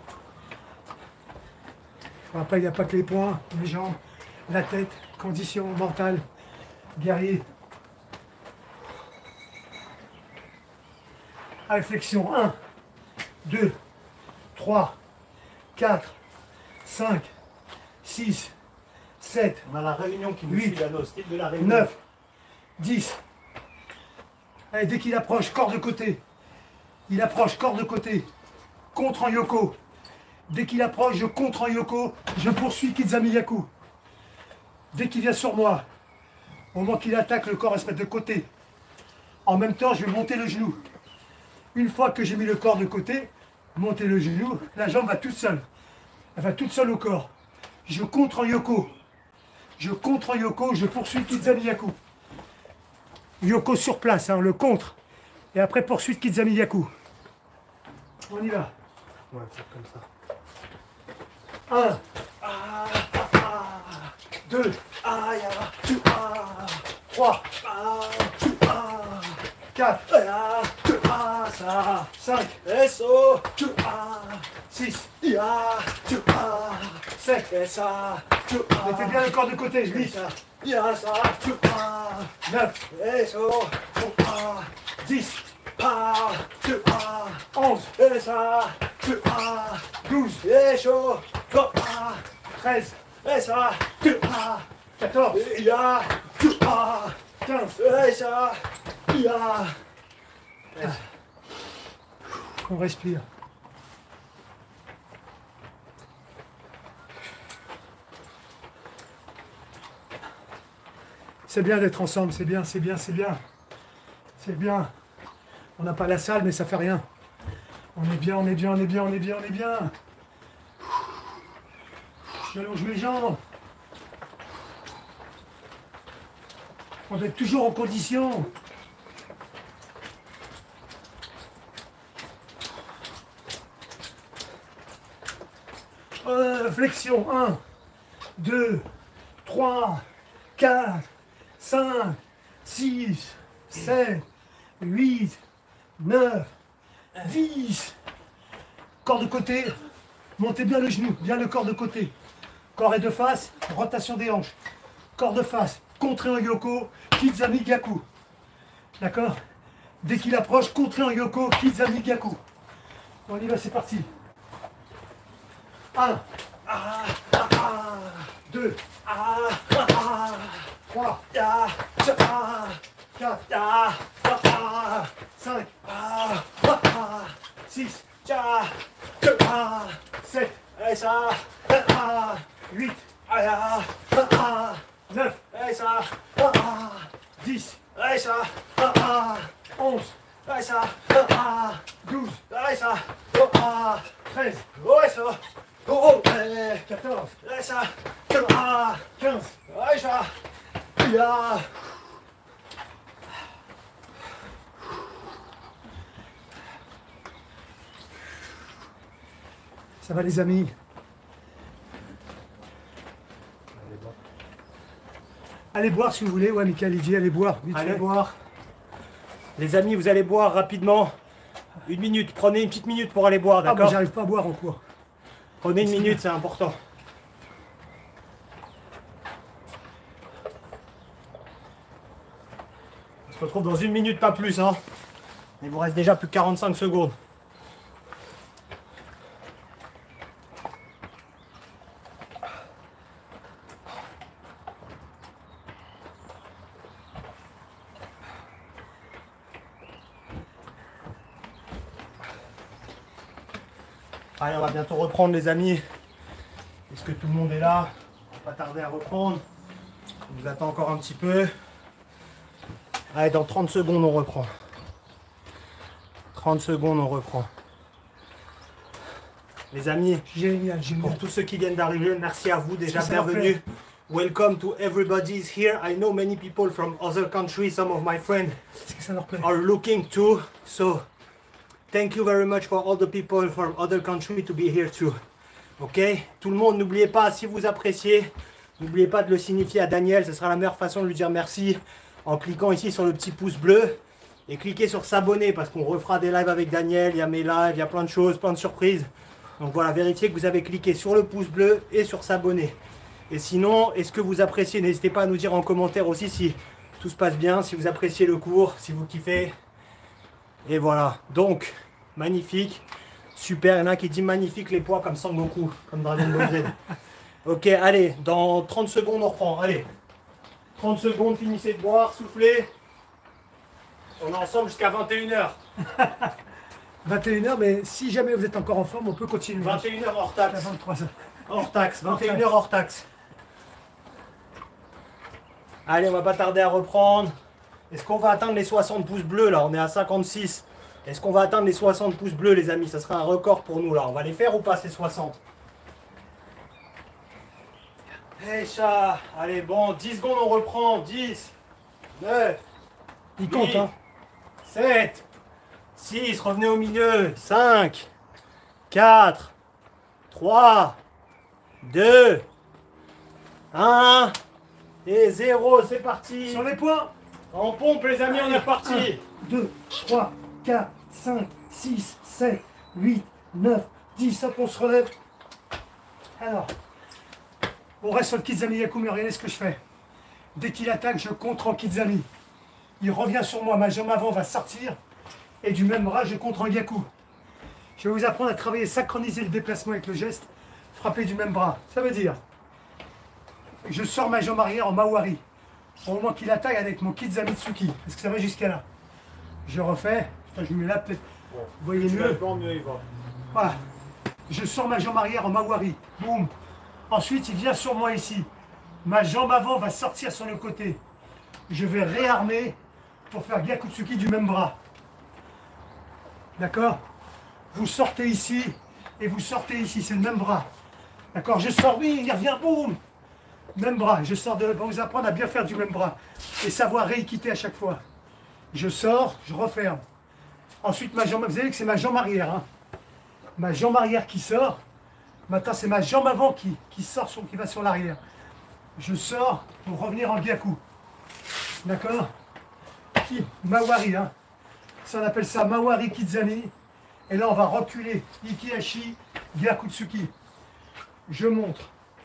Après, il n'y a pas que les poings, les jambes, la tête, condition mentale, guerrier. Réflexion. un, deux, trois, quatre, cinq, six, sept, On a la réunion qui nous huit, suit là, nos styles de la réunion. neuf, dix. Allez, dès qu'il approche, corps de côté. Il approche, corps de côté. Contre en yoko. Dès qu'il approche, je contre en yoko. Je poursuis Kizamiyaku. Dès qu'il vient sur moi, au moment qu'il attaque, le corps va se mettre de côté. En même temps, je vais monter le genou. Une fois que j'ai mis le corps de côté, monter le genou, la jambe va toute seule. Elle va toute seule au corps. Je contre en yoko. Je contre en yoko, je poursuis Kizamiyaku. Yoko sur place, hein, le contre. Et après poursuite Kizamiyaku. On y va. Ouais, c'est comme ça. un, deux, trois, quatre, cinq, Et saut. six, Ya. sept. Et ça. Mettez bien le corps de côté. huit, Ya ça. neuf, Et saut. dix, Pa. onze, Et ça. douze, Et chaud. treize, Et ça. quatorze, Ya. quinze. Et ça. Ya. On respire. C'est bien d'être ensemble, c'est bien, c'est bien, c'est bien. C'est bien. On n'a pas la salle, mais ça fait rien. On est bien, on est bien, on est bien, on est bien, on est bien. J'allonge mes jambes. On doit être toujours en condition. Euh, flexion, un, deux, trois, quatre, cinq, six, sept, huit, neuf, dix. Corps de côté, montez bien le genou, bien le corps de côté. Corps et de face, rotation des hanches. Corps de face, contré en yoko, Kizami Gaku. D'accord? Dès qu'il approche, contré en yoko, Kizami Gaku. On y va, c'est parti. un, deux, trois, quatre, cinq, six, sept, huit, neuf, dix, onze, douze, treize, quatorze, quinze. Ça va les amis? Allez boire si vous voulez, ouais Michael, il dit allez boire, vite Allez fait. boire. Les amis, vous allez boire rapidement. Une minute, prenez une petite minute pour aller boire, Ah, moi d'accord? j'arrive pas à boire en cours. Prenez une minute, c'est important. On se retrouve dans une minute, pas plus, hein. Il vous reste déjà plus que quarante-cinq secondes. Allez, on va bientôt reprendre les amis. Est-ce que tout le monde est là? On va pas tarder à reprendre. On vous attend encore un petit peu. Allez, dans trente secondes, on reprend. trente secondes, on reprend. Les amis, Génial, génial. pour tous ceux qui viennent d'arriver, merci à vous déjà, Si ça leur bienvenue. plaît. Welcome to everybody is here. I know many people from other countries, some of my friends Est-ce que ça leur plaît? are looking too. So, thank you very much for all the people from other countries to be here too. Ok? Tout le monde, n'oubliez pas, si vous appréciez, n'oubliez pas de le signifier à Daniel. Ce sera la meilleure façon de lui dire merci en cliquant ici sur le petit pouce bleu. Et cliquez sur s'abonner parce qu'on refera des lives avec Daniel. Il y a mes lives, il y a plein de choses, plein de surprises. Donc voilà, vérifiez que vous avez cliqué sur le pouce bleu et sur s'abonner. Et sinon, est-ce que vous appréciez? N'hésitez pas à nous dire en commentaire aussi si tout se passe bien, si vous appréciez le cours, si vous kiffez. Et voilà, donc, magnifique, super. Il y en a qui dit magnifique les poids comme Sangoku, comme Dragon Ball Z. Ok, allez, dans trente secondes, on reprend. Allez, trente secondes, finissez de boire, soufflez. On est ensemble jusqu'à vingt et une heures. vingt et une heures, mais si jamais vous êtes encore en forme, on peut continuer. vingt et une heures hors À taxe. vingt-trois heures. Hors taxe, vingt et une heures hors taxe. Allez, on va pas tarder à reprendre. Est-ce qu'on va atteindre les soixante pouces bleus là? On est à cinquante-six. Est-ce qu'on va atteindre les soixante pouces bleus les amis? Ça sera un record pour nous là. On va les faire ou pas ces soixante? Eh chat. Allez, bon, dix secondes on reprend. dix, neuf, Il compte, hein. sept, six, revenez au milieu. cinq, quatre, trois, deux, un et zéro. C'est parti. Sur les points. En pompe les amis, on est parti. deux, trois, quatre, cinq, six, sept, huit, neuf, dix. Hop, on se relève. Alors, on reste sur le Kizami Yaku, mais regardez ce que je fais. Dès qu'il attaque, je contre en Kizami. Il revient sur moi, ma jambe avant va sortir. Et du même bras, je contre en Yaku. Je vais vous apprendre à travailler, synchroniser le déplacement avec le geste. Frapper du même bras. Ça veut dire, je sors ma jambe arrière en Mawari. Au moment qu'il attaque avec mon Kizamitsuki. Est-ce que ça va jusqu'à là? Je refais. Putain, je me mets là peut-être. Vous voyez mieux? mieux il va. Voilà. Je sors ma jambe arrière en Mawari. Boum. Ensuite, il vient sur moi ici. Ma jambe avant va sortir sur le côté. je vais réarmer pour faire Gyakutsuki du même bras. D'accord? Vous sortez ici et vous sortez ici, c'est le même bras. D'accord? Je sors, oui, il revient, boum! Même bras, je sors de... On va vous apprendre à bien faire du même bras et savoir rééquiter à chaque fois. Je sors, je referme. Ensuite, ma jambe, vous savez que c'est ma jambe arrière. Hein. Ma jambe arrière qui sort. Maintenant, c'est ma jambe avant qui, qui sort, sur, qui va sur l'arrière. Je sors pour revenir en Gyaku. D'accord? Mawari. Hein. Ça, on appelle ça Mawari Kizami. Et là, on va reculer. Ikihashi, Gyakutsuki. Je montre.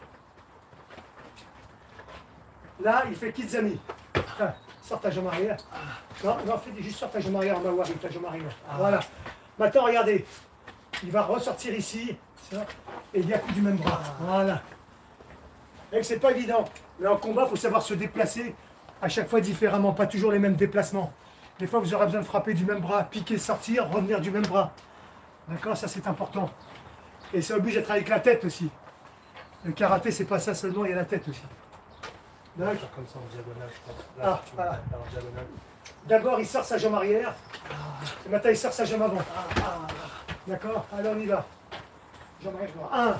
Là, il fait Kizami. Ah, sors ta jambe arrière. Non, non, fais juste sors ta jambe arrière en Mawari, ta jambe arrière. Voilà. Maintenant, regardez. Il va ressortir ici. Ça, et il y a coup du même bras. Voilà. Et c'est pas évident. Mais en combat, il faut savoir se déplacer à chaque fois différemment. Pas toujours les mêmes déplacements. Des fois, vous aurez besoin de frapper du même bras, piquer, sortir, revenir du même bras. D'accord? Ça, c'est important. Et ça oblige à travailler avec la tête aussi. Le karaté, c'est pas ça seulement, il y a la tête aussi. D'accord. Comme ça en diagonale, je pense. Ah, Là, tu voilà. vas en diagonale. D'abord, il sort sa jambe arrière. Et maintenant, il sort sa jambe avant. D'accord? Allez, on y va. Jambe arrière, un.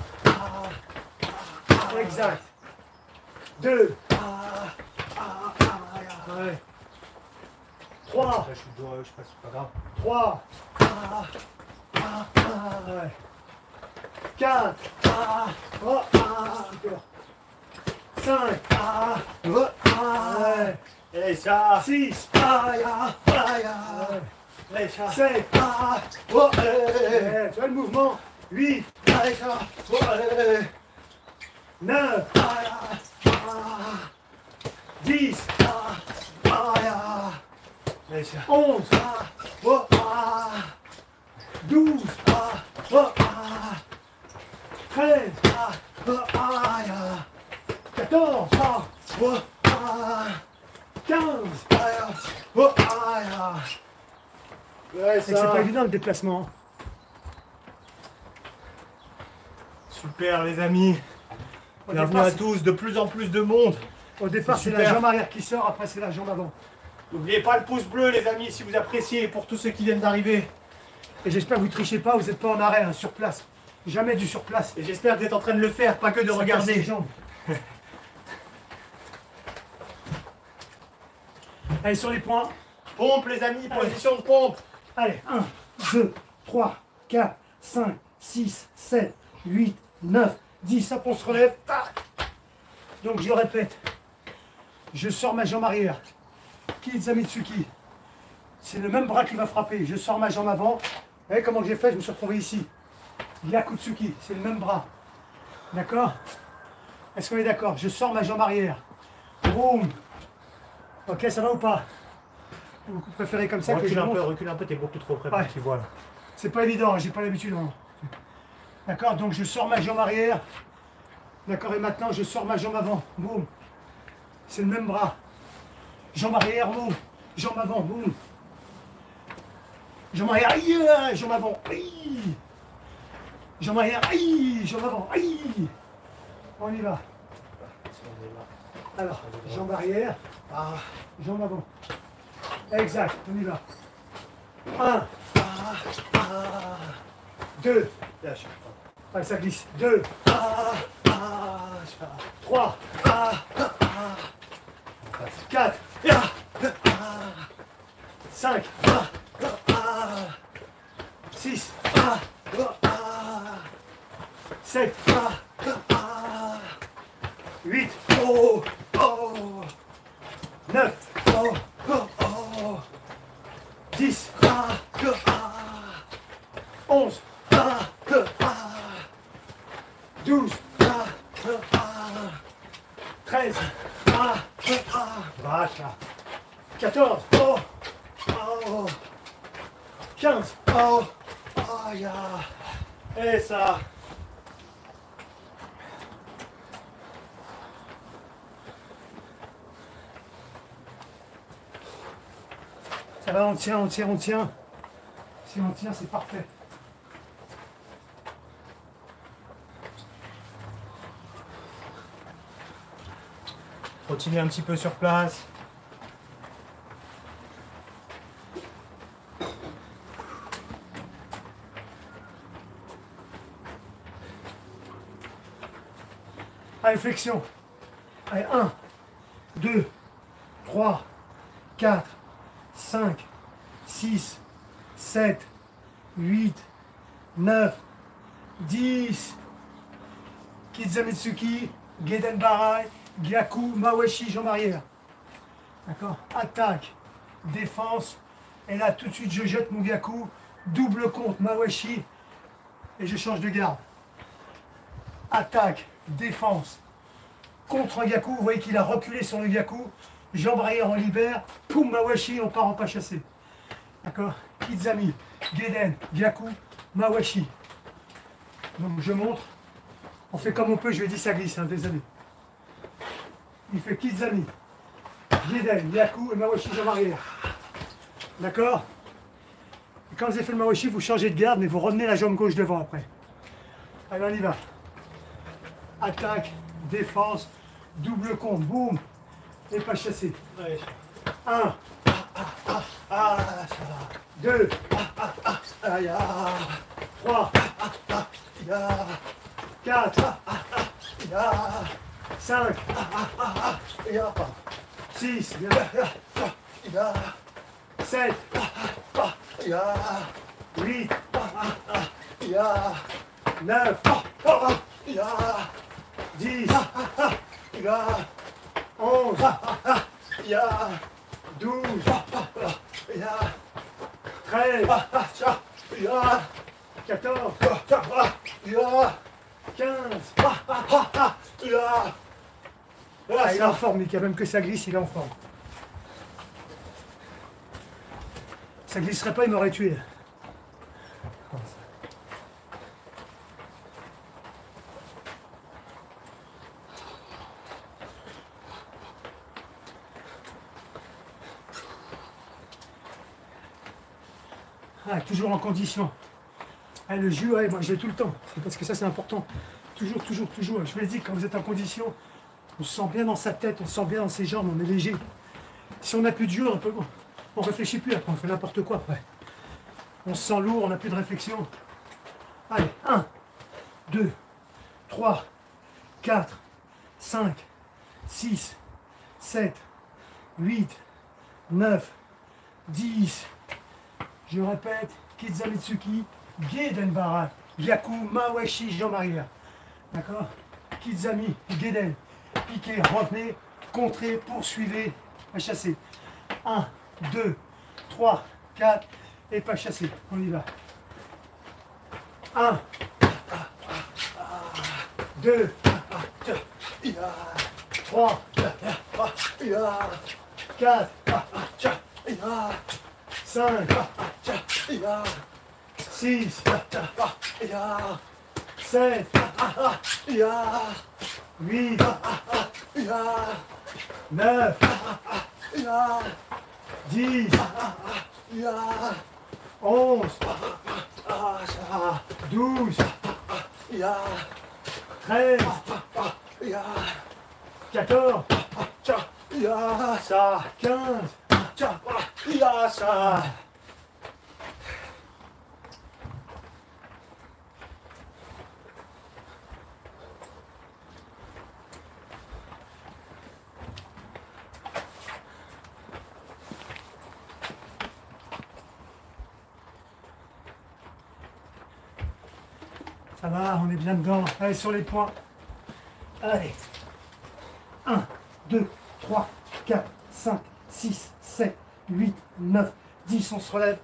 Exact. Deux. Ouais. Trois. Là, je suis dos, je sais pas, c'est pas grave. Trois. Ouais. Quatre. Oh. Super. Cinq. Ouais. Et ça. Six. Ouais. Et ça. Sept. Ouais. Ouais. Tu vois le mouvement? Huit. Neuf. Dix. Et ça. Onze. Douze. Treize. Quatorze. Quinze. Ouais, Et c'est ça. pas évident le déplacement. Super, les amis. Au Bienvenue départ, à tous, de plus en plus de monde. Au départ, C'est c'est la super. jambe arrière qui sort, après c'est la jambe avant. N'oubliez pas le pouce bleu, les amis, si vous appréciez, pour tous ceux qui viennent d'arriver. Et j'espère que vous ne trichez pas, vous n'êtes pas en arrêt, hein, sur place. Jamais du sur place. Et j'espère que vous êtes en train de le faire, pas que de Ça casse les regarder. jambes. Allez, sur les points. Pompe, les amis, position de pompe. Allez, un, deux, trois, quatre, cinq, six, sept, huit, neuf, dix. Hop, on se relève. Tac. Donc je répète. Je sors ma jambe arrière. Kizamitsuki. C'est le même bras qui va frapper. Je sors ma jambe avant. Vous voyez comment j'ai fait? Je me suis retrouvé ici. Gyakutsuki. C'est le même bras. D'accord? Est-ce qu'on est d'accord? Je sors ma jambe arrière. Boum. Ok, ça va ou pas? Vous préférez comme ça que je Recule un peu, montre? recule un peu, t'es beaucoup trop près Ouais. pour qu'ils voient. C'est pas évident, hein, j'ai pas l'habitude. hein. D'accord, donc je sors ma jambe arrière. D'accord, et maintenant je sors ma jambe avant. Boum. C'est le même bras. Jambe arrière, boum. Jambe avant, boum. Jambe arrière, aïe, jambe avant, aïe. Jambe arrière, aïe, jambe avant, aïe. On y va. Alors, jambe arrière, Ah, jambe avant. Exact, on y va. Un. Deux. lâche. Allez, ça glisse. Deux. Trois. Quatre. Cinq. Six. Sept. Huit. Neuf. Dix. Onze. Douze. Treize. Vache, là. Quatorze. Quinze. Et ça. Ça va, on tient, on tient, on tient. Si on tient, c'est parfait. Continuez un petit peu sur place. Allez, flexion. Allez, un, deux, trois, quatre, cinq, six, sept, huit, neuf, dix. Kizamitsuki, Geden Barai, Gyaku, Mawashi, jambe arrière. D'accord? Attaque, défense. Et là, tout de suite, je jette mon Gyaku, double compte, Mawashi, et je change de garde. Attaque, défense, contre un Gyaku. Vous voyez qu'il a reculé sur le Gyaku. Jambe arrière, on libère. Poum, Mawashi, on part en pas chassé. D'accord? Kizami, Geden, Gyaku, Mawashi. Donc je montre. On fait comme on peut, je lui ai dit ça glisse, hein, désolé. Il fait Kizami, Geden, Gyaku et Mawashi jambe arrière. D'accord? Et quand vous avez fait le Mawashi, vous changez de garde, mais vous remenez la jambe gauche devant après. Allez, on y va. Attaque, défense, double compte, boum, et pas chassé. Un, deux, trois, quatre, cinq, six, sept, huit, neuf, dix, onze, douze, treize, quatorze, quinze. Ah, il est en forme, il y a même que ça glisse, il est en forme. Ça glisserait pas, il m'aurait tué. Ah, toujours en condition. Ah, le jus, ouais, moi je l'ai tout le temps. C'est parce que ça c'est important. Toujours, toujours, toujours. Je vous l'ai dit, quand vous êtes en condition, on se sent bien dans sa tête, on se sent bien dans ses jambes, on est léger. Si on n'a plus de jus, on peut, on réfléchit plus après, on fait n'importe quoi après. On se sent lourd, on n'a plus de réflexion. Allez, un, deux, trois, quatre, cinq, six, sept, huit, neuf, dix. Je répète, Kizamitsuki, Geden Bara, Gyaku, Mawashi, jambe arrière. D'accord? Kizami, Geden, piquez, revenez, contrez, poursuivez, pas chasser. un, deux, trois, quatre, et pas chasser. On y va. un, deux, trois, quatre, cinq, six, sept, huit, neuf, dix, onze, douze, treize, quatorze, quinze, ça va, on est bien dedans. Allez, sur les points. Allez. un, deux, trois, quatre, cinq, six, sept, huit, neuf, dix. On se relève.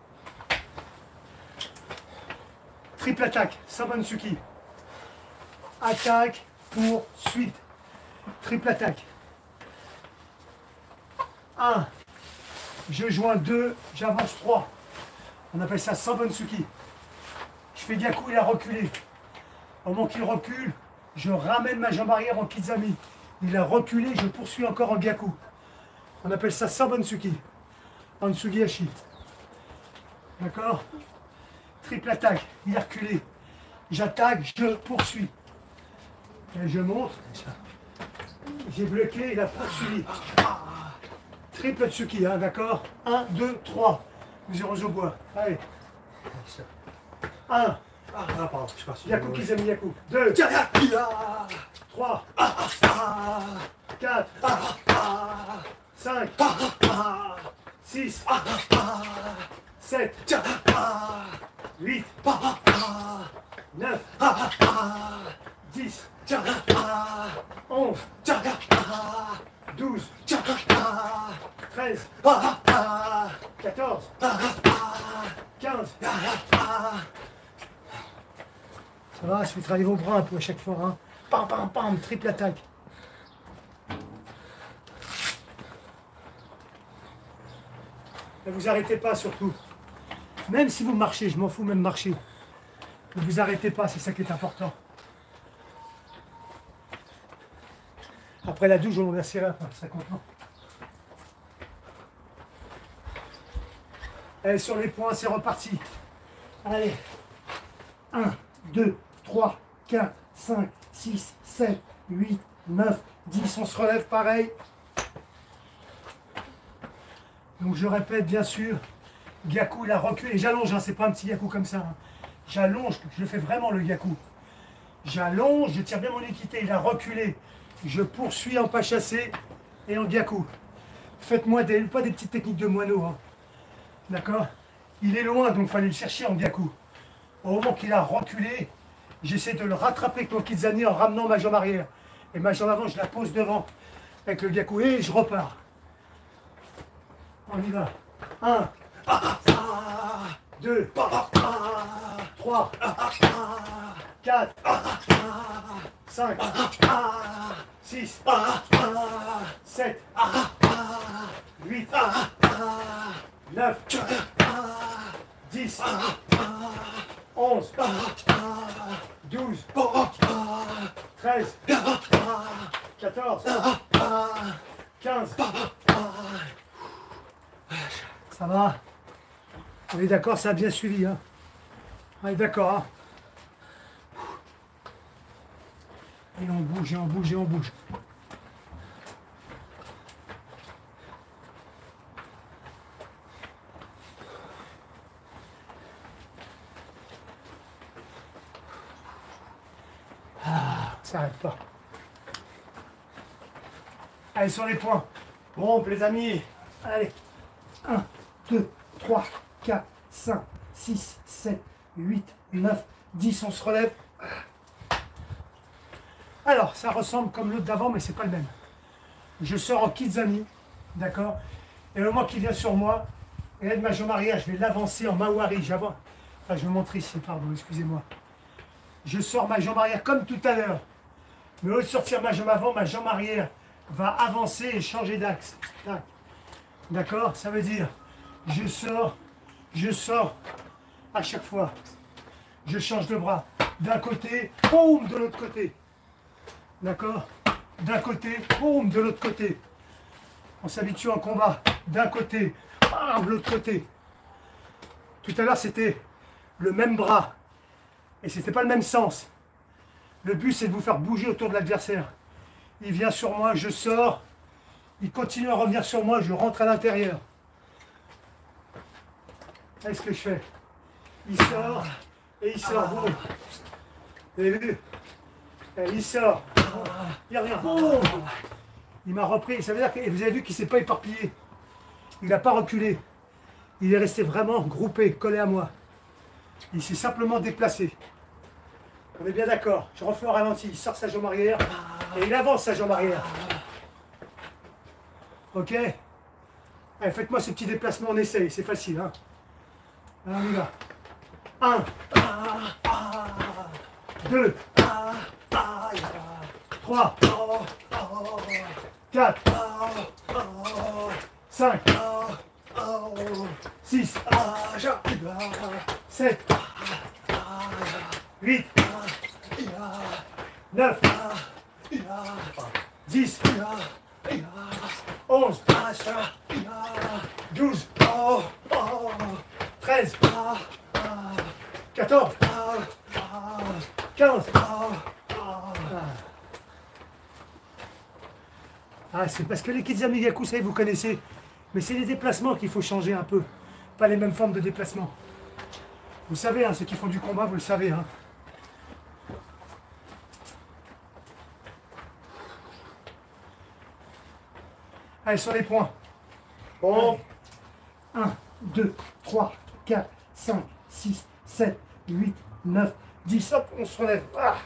Triple attaque. Sabansuki. Attaque pour suite. Triple attaque. un. Je joins deux. J'avance trois. On appelle ça Sabansuki. Je fais Gyaku, il a reculé. Au moment qu'il recule, je ramène ma jambe arrière en Kizami. Il a reculé, je poursuis encore en Gyaku. On appelle ça Sabansuki. Ansugiashi. D'accord? Triple attaque, il a reculé. J'attaque, je poursuis. Et je monte. J'ai bloqué, il a poursuivi. Triple Tsuki, hein, d'accord? un, deux, trois. Nous irons au bois. Allez. un. Ah, pardon, je suis parti. Gyaku Kizami Gyaku. deux. trois, quatre, cinq, six, sept, huit, neuf, dix, onze, douze, treize, quatorze, quinze. Ça va, je vais travailler vos bras un peu à chaque fois. Hein. Pam, pam, pam, triple attaque. Ne vous arrêtez pas surtout. Même si vous marchez, je m'en fous même marcher. Ne vous arrêtez pas, c'est ça qui est important. Après la douche, on remerciera, on serait content. Allez, sur les points, c'est reparti. Allez. un, deux, trois, quatre, cinq, six, sept, huit, neuf, dix. On se relève pareil. Donc je répète bien sûr, Gyaku, il a reculé. J'allonge, hein, c'est pas un petit Gyaku comme ça. Hein. J'allonge, je fais vraiment le Gyaku. J'allonge, je tire bien mon équité, il a reculé. Je poursuis en pas chassé et en Gyaku. Faites-moi des, pas des petites techniques de moineau. Hein. D'accord? Il est loin, donc il fallait le chercher en Gyaku. Au moment qu'il a reculé, j'essaie de le rattraper avec mon Kizani en ramenant ma jambe arrière. Et ma jambe avant, je la pose devant avec le Gyaku et je repars. On y va. un, deux, trois, quatre, cinq, six, sept, huit, neuf, dix, onze, douze, treize, quatorze, quinze. Ça va? On est d'accord, ça a bien suivi. Hein? On est d'accord. Hein? Et on bouge, et on bouge, et on bouge. Ah, ça n'arrête pas. Allez, sur les points. Bon, les amis. Allez. un, deux, trois, quatre, cinq, six, sept, huit, neuf, dix. On se relève. Alors, ça ressemble comme l'autre d'avant, mais c'est pas le même. Je sors en Kizani, d'accord? Et le moment qui vient sur moi, et là de ma jambe arrière, je vais l'avancer en Mawari. Enfin, je vais montrer ici, pardon, excusez-moi. Je sors ma jambe arrière comme tout à l'heure. Mais au lieu de sortir ma jambe avant, ma jambe arrière va avancer et changer d'axe. D'accord? Ça veut dire, je sors, je sors à chaque fois. Je change de bras. D'un côté, boum, de l'autre côté. D'accord? D'un côté, boum, de l'autre côté. On s'habitue en combat. D'un côté, bam, de l'autre côté. Tout à l'heure, c'était le même bras. Et c'était pas le même sens. Le but, c'est de vous faire bouger autour de l'adversaire. Il vient sur moi, je sors. Il continue à revenir sur moi, je rentre à l'intérieur. Qu'est-ce que je fais? Il sort, et il sort, boum. Vous avez vu? Et il sort. Il revient, boum. Il m'a repris, ça veut dire que vous avez vu qu'il ne s'est pas éparpillé. Il n'a pas reculé. Il est resté vraiment groupé, collé à moi. Il s'est simplement déplacé. On est bien d'accord. Je refais au ralenti. Il sort sa jambe arrière et il avance sa jambe arrière. Ok? Allez, faites-moi ce petit déplacement, on essaye. C'est facile. Hein? Alors, on y va. Un. Deux. Trois. Quatre. Cinq. Six. Sept. Huit. Neuf. Dix. Onze. Douze. Treize. Quatorze. Quinze. Ah, c'est parce que les Kizami Gyaku, ça vous connaissez. Mais c'est les déplacements qu'il faut changer un peu. Pas les mêmes formes de déplacement. Vous savez, hein, ceux qui font du combat, vous le savez. Hein. Allez, sur les points. Bon. un, deux, trois, quatre, cinq, six, sept, huit, neuf, dix. Hop, on se relève. Ah.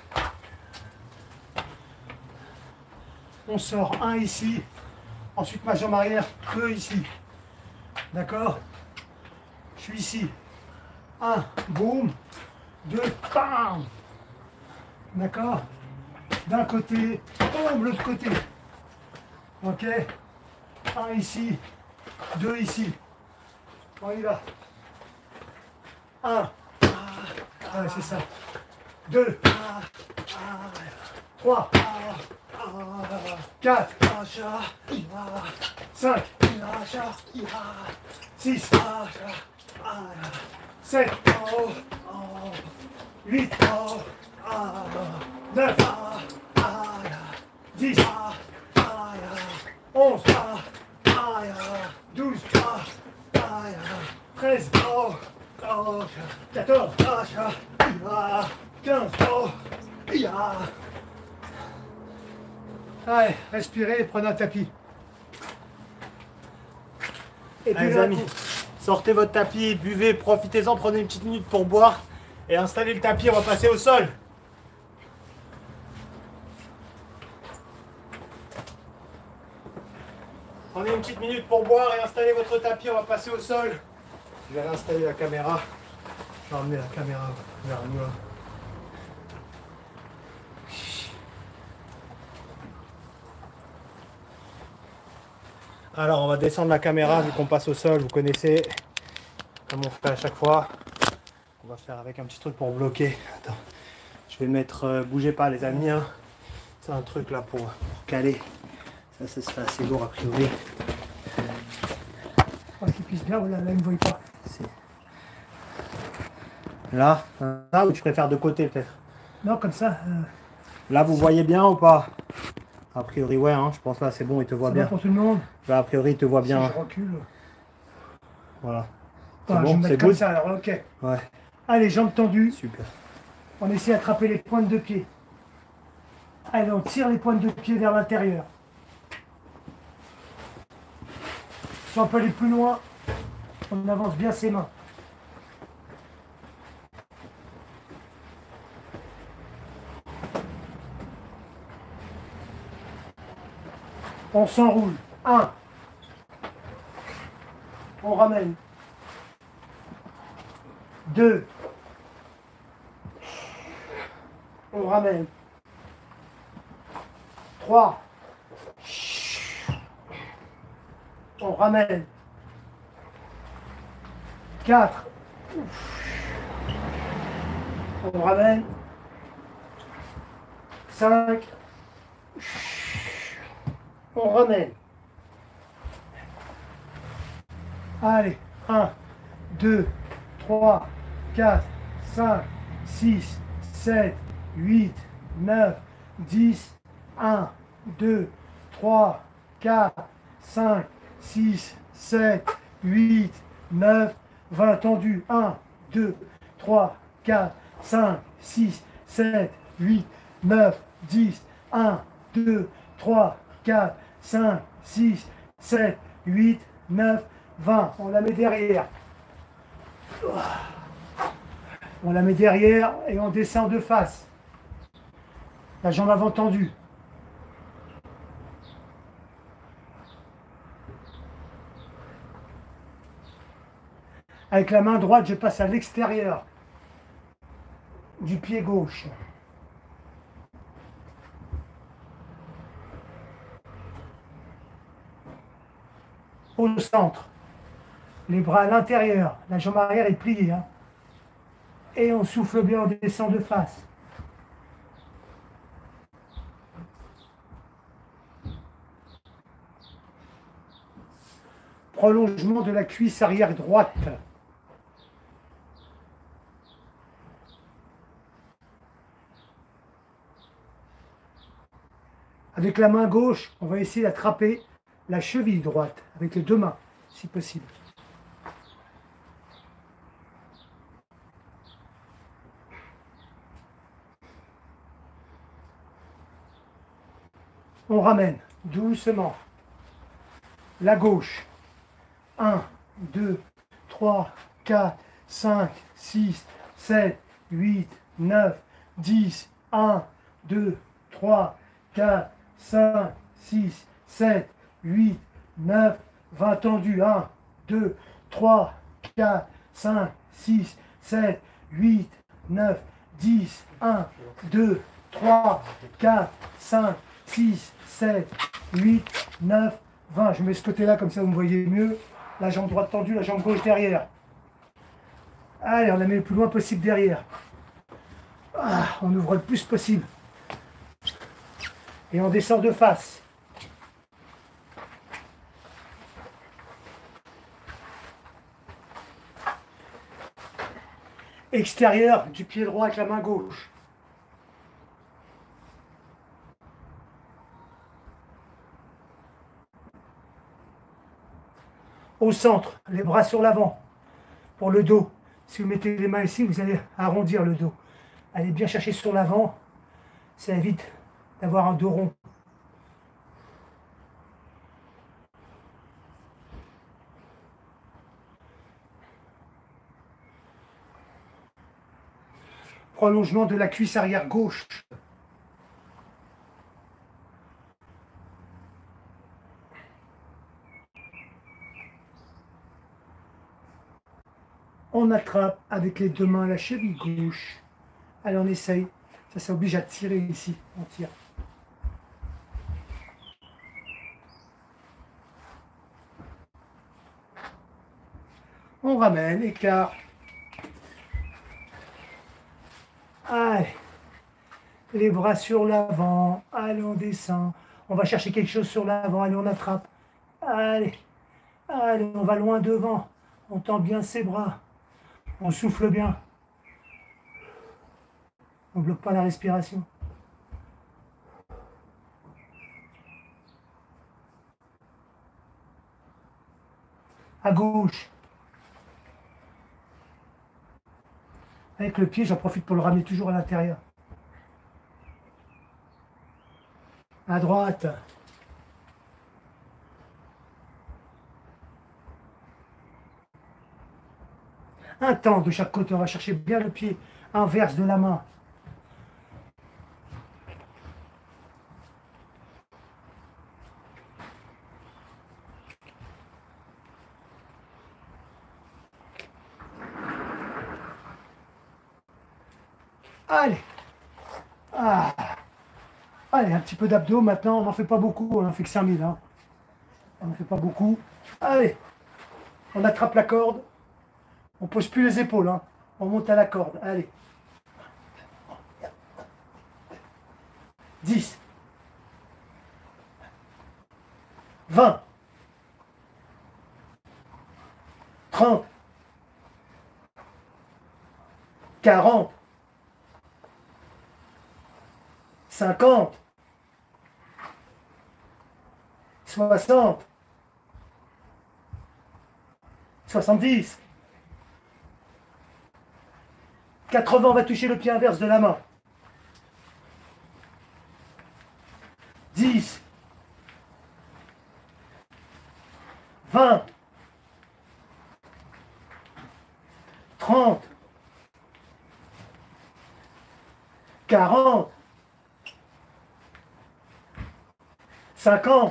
On sort un ici. Ensuite, ma jambe arrière, deux ici. D'accord? Je suis ici. un, boum. deux, bam. D'accord? D'un côté, boum, l'autre côté. Ok? un ici, deux ici. On y va. un. Ah, ouais, c'est ça. deux. trois. quatre. cinq. six. sept. huit. neuf. dix. onze. douze. treize. quatorze. quinze. Allez, respirez, prenez un tapis. Et Allez, puis les amis, sortez votre tapis, buvez, profitez-en, prenez une petite minute pour boire et installez le tapis, on va passer au sol. Prenez une petite minute pour boire et installez votre tapis, on va passer au sol. Je vais réinstaller la caméra. Je vais emmener la caméra vers nous. Alors on va descendre la caméra vu qu'on passe au sol, vous connaissez, comme on fait à chaque fois. On va faire avec un petit truc pour bloquer. Attends, je vais mettre, euh, bougez pas les amis, hein. C'est un truc là pour, pour caler. Ça, ça serait assez lourd a priori. Pour qu'il puisse bien, voilà, là il ne voit pas. Là, là ou tu préfères de côté peut-être? Non, comme ça. Euh, Là vous voyez bien ou pas? A priori ouais, hein, je pense là c'est bon, il te voit ça bien. va pour tout le monde. Là a priori il te voit bien. Si je recule. Voilà. C'est Ah, bon, je vais me c'est mettre comme good. ça alors, ok. Ouais, Allez, jambes tendues. super. On essaie d'attraper les pointes de pied. Allez, on tire les pointes de pied vers l'intérieur. Si on peut aller plus loin, on avance bien ses mains. On s'enroule. un. On ramène. deux. On ramène. trois. On ramène. quatre. On ramène. cinq. On ramène. Allez, un, deux, trois, quatre, cinq, six, sept, huit, neuf, dix, un, deux, trois, quatre, cinq, six, sept, huit, neuf, vingt. Tendu. un, deux, trois, quatre, cinq, six, sept, huit, neuf, dix, un, deux, trois, quatre, cinq, six, sept, huit, neuf, vingt. On la met derrière. On la met derrière et on descend de face. La jambe avant tendue. Avec la main droite, je passe à l'extérieur du pied gauche. Au centre. Les bras à l'intérieur. La jambe arrière est pliée. Hein. Et on souffle bien, on descend de face. Prolongement de la cuisse arrière droite. Avec la main gauche, on va essayer d'attraper la cheville droite, avec les deux mains, si possible. On ramène, doucement. la gauche. un, deux, trois, quatre, cinq, six, sept, huit, neuf, dix, un, deux, trois, quatre, cinq, six, sept, huit, neuf, vingt tendu. un, deux, trois, quatre, cinq, six, sept, huit, neuf, dix, un, deux, trois, quatre, cinq, six, sept, huit, neuf, vingt. Je mets ce côté-là, comme ça vous me voyez mieux. La jambe droite tendue, la jambe gauche derrière. Allez, on la met le plus loin possible derrière. Ah, on ouvre le plus possible. Et on descend de face. Extérieur du pied droit avec la main gauche. Au centre, les bras sur l'avant. Pour le dos, si vous mettez les mains ici, vous allez arrondir le dos. Allez bien chercher sur l'avant, ça évite d'avoir un dos rond. Prolongement de la cuisse arrière gauche. On attrape avec les deux mains la cheville gauche. Allez, on essaye. Ça, ça oblige à tirer ici. On tire. On ramène, écart. Allez. Les bras sur l'avant. Allez, on descend. On va chercher quelque chose sur l'avant. Allez, on attrape. Allez. Allez, on va loin devant. On tend bien ses bras. On souffle bien. On ne bloque pas la respiration. À gauche. Avec le pied, j'en profite pour le ramener toujours à l'intérieur. À droite. Un temps de chaque côté, on va chercher bien le pied inverse de la main. Allez. Ah. Allez, un petit peu d'abdos maintenant, on n'en fait pas beaucoup, on n'en fait que cinq mille. Hein. On n'en fait pas beaucoup. Allez, on attrape la corde. On ne pose plus les épaules, hein. On monte à la corde. Allez. dix. vingt. trente. quarante. cinquante. soixante. soixante-dix. quatre-vingts, on va toucher le pied inverse de la main. dix. vingt. trente. quarante. cinquante.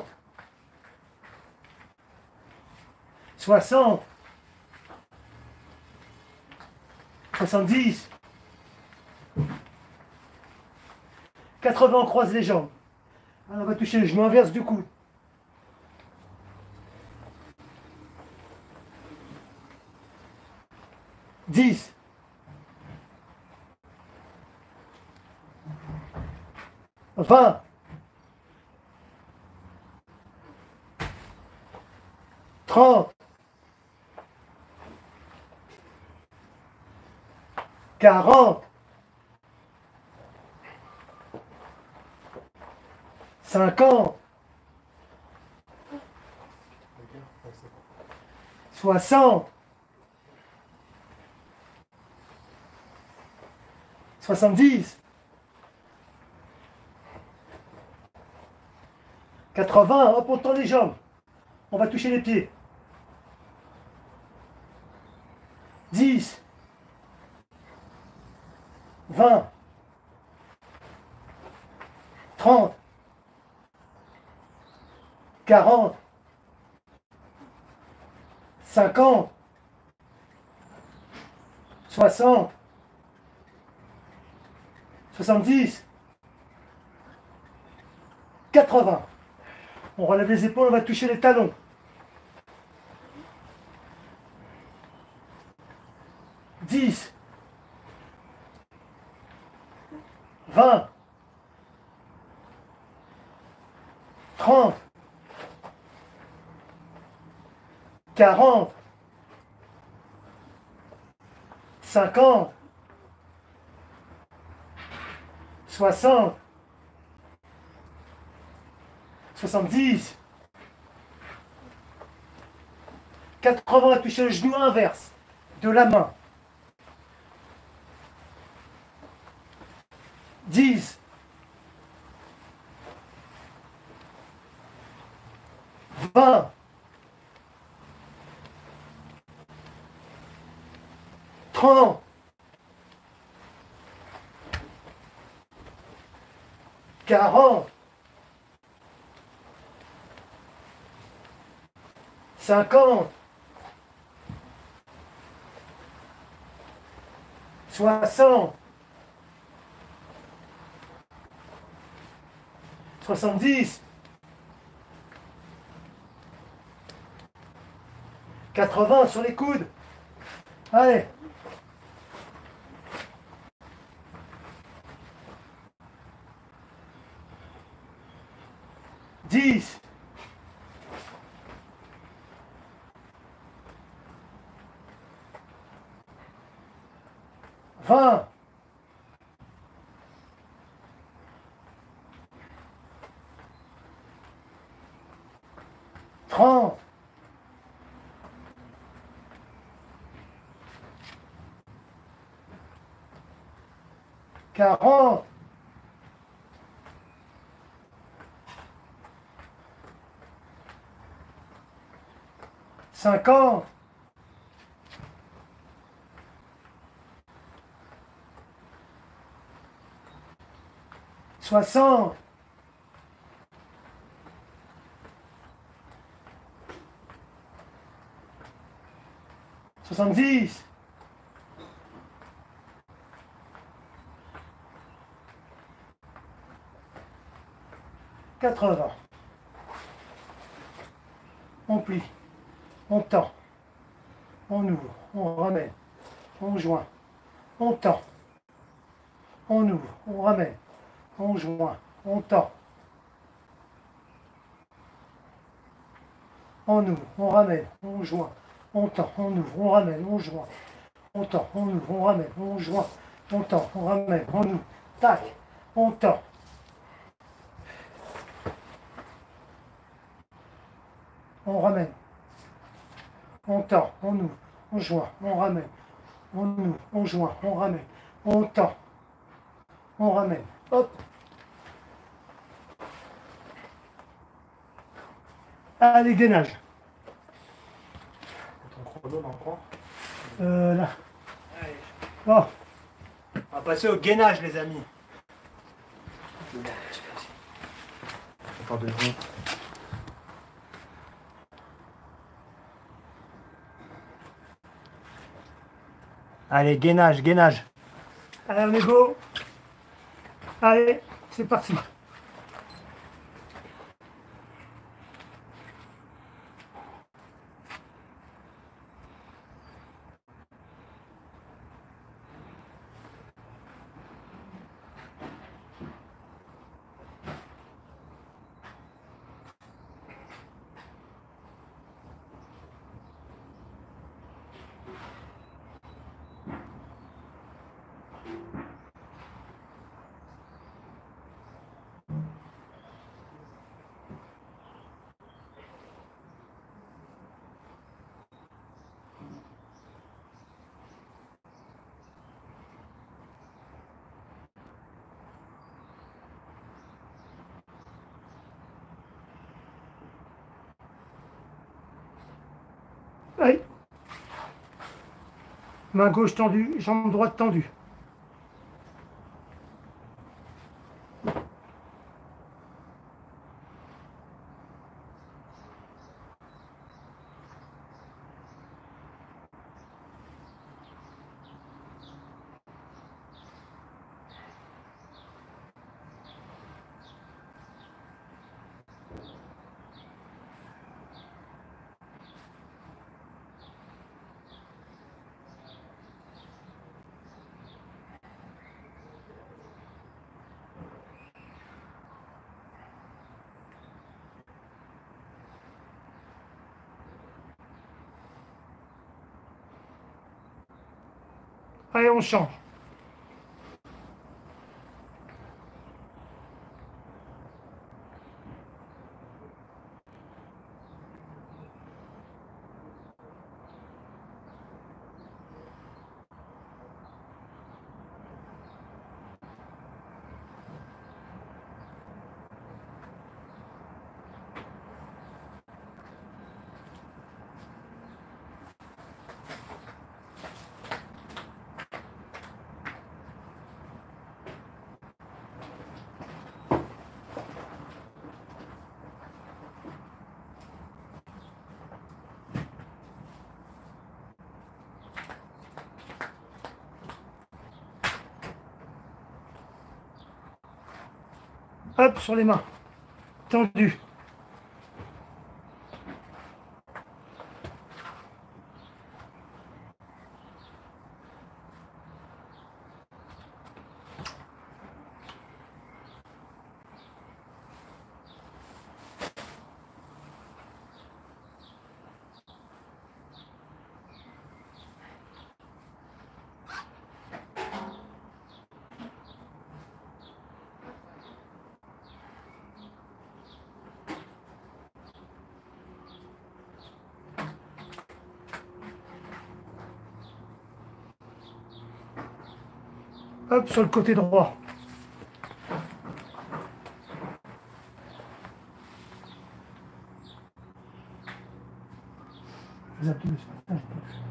soixante. soixante-dix. quatre-vingts, on croise les jambes. Alors on va toucher le genou inverse du coude. dix. vingt. trente. quarante. cinquante. soixante. soixante-dix. quatre-vingts, hop, on tend les jambes. On va toucher les pieds. dix, vingt, trente, quarante, cinquante, soixante, soixante-dix, quatre-vingts. On relève les épaules, on va toucher les talons. dix, vingt, trente, quarante, cinquante, soixante, soixante-dix, quatre-vingts, à toucher le genou inverse de la main. dix, vingt, trente, quarante, cinquante, soixante, soixante-dix, quatre-vingts sur les coudes. Allez. dix, vingt, trente, quarante, cinquante, soixante, soixante-dix, quatre-vingts. On plie, on tend, on ouvre, on ramène, on joint, on tend, on ouvre, on ramène, on joint, on tend, on ouvre, on ramène, on joint, on tend, on ouvre, on ramène, on joint, on tend, on ouvre, on ramène, on joint, on tend, on ramène, on ouvre, tac, on tend. On ramène, on tend, on ouvre, on joint, on ramène, on ouvre, on joint, on ramène, on tend, on ramène, hop. Allez, gainage. Ton chrono encore. Euh, là. Allez. Oh. On va passer au gainage, les amis. Encore deux secondes. Allez, gainage, gainage. Allez, on est go. Allez, c'est parti. Allez. Main gauche tendue, jambe droite tendue. Allez, on change. Hop, sur les mains. Tendu. Hop, sur le côté droit. Les abdos, c'est pas ça.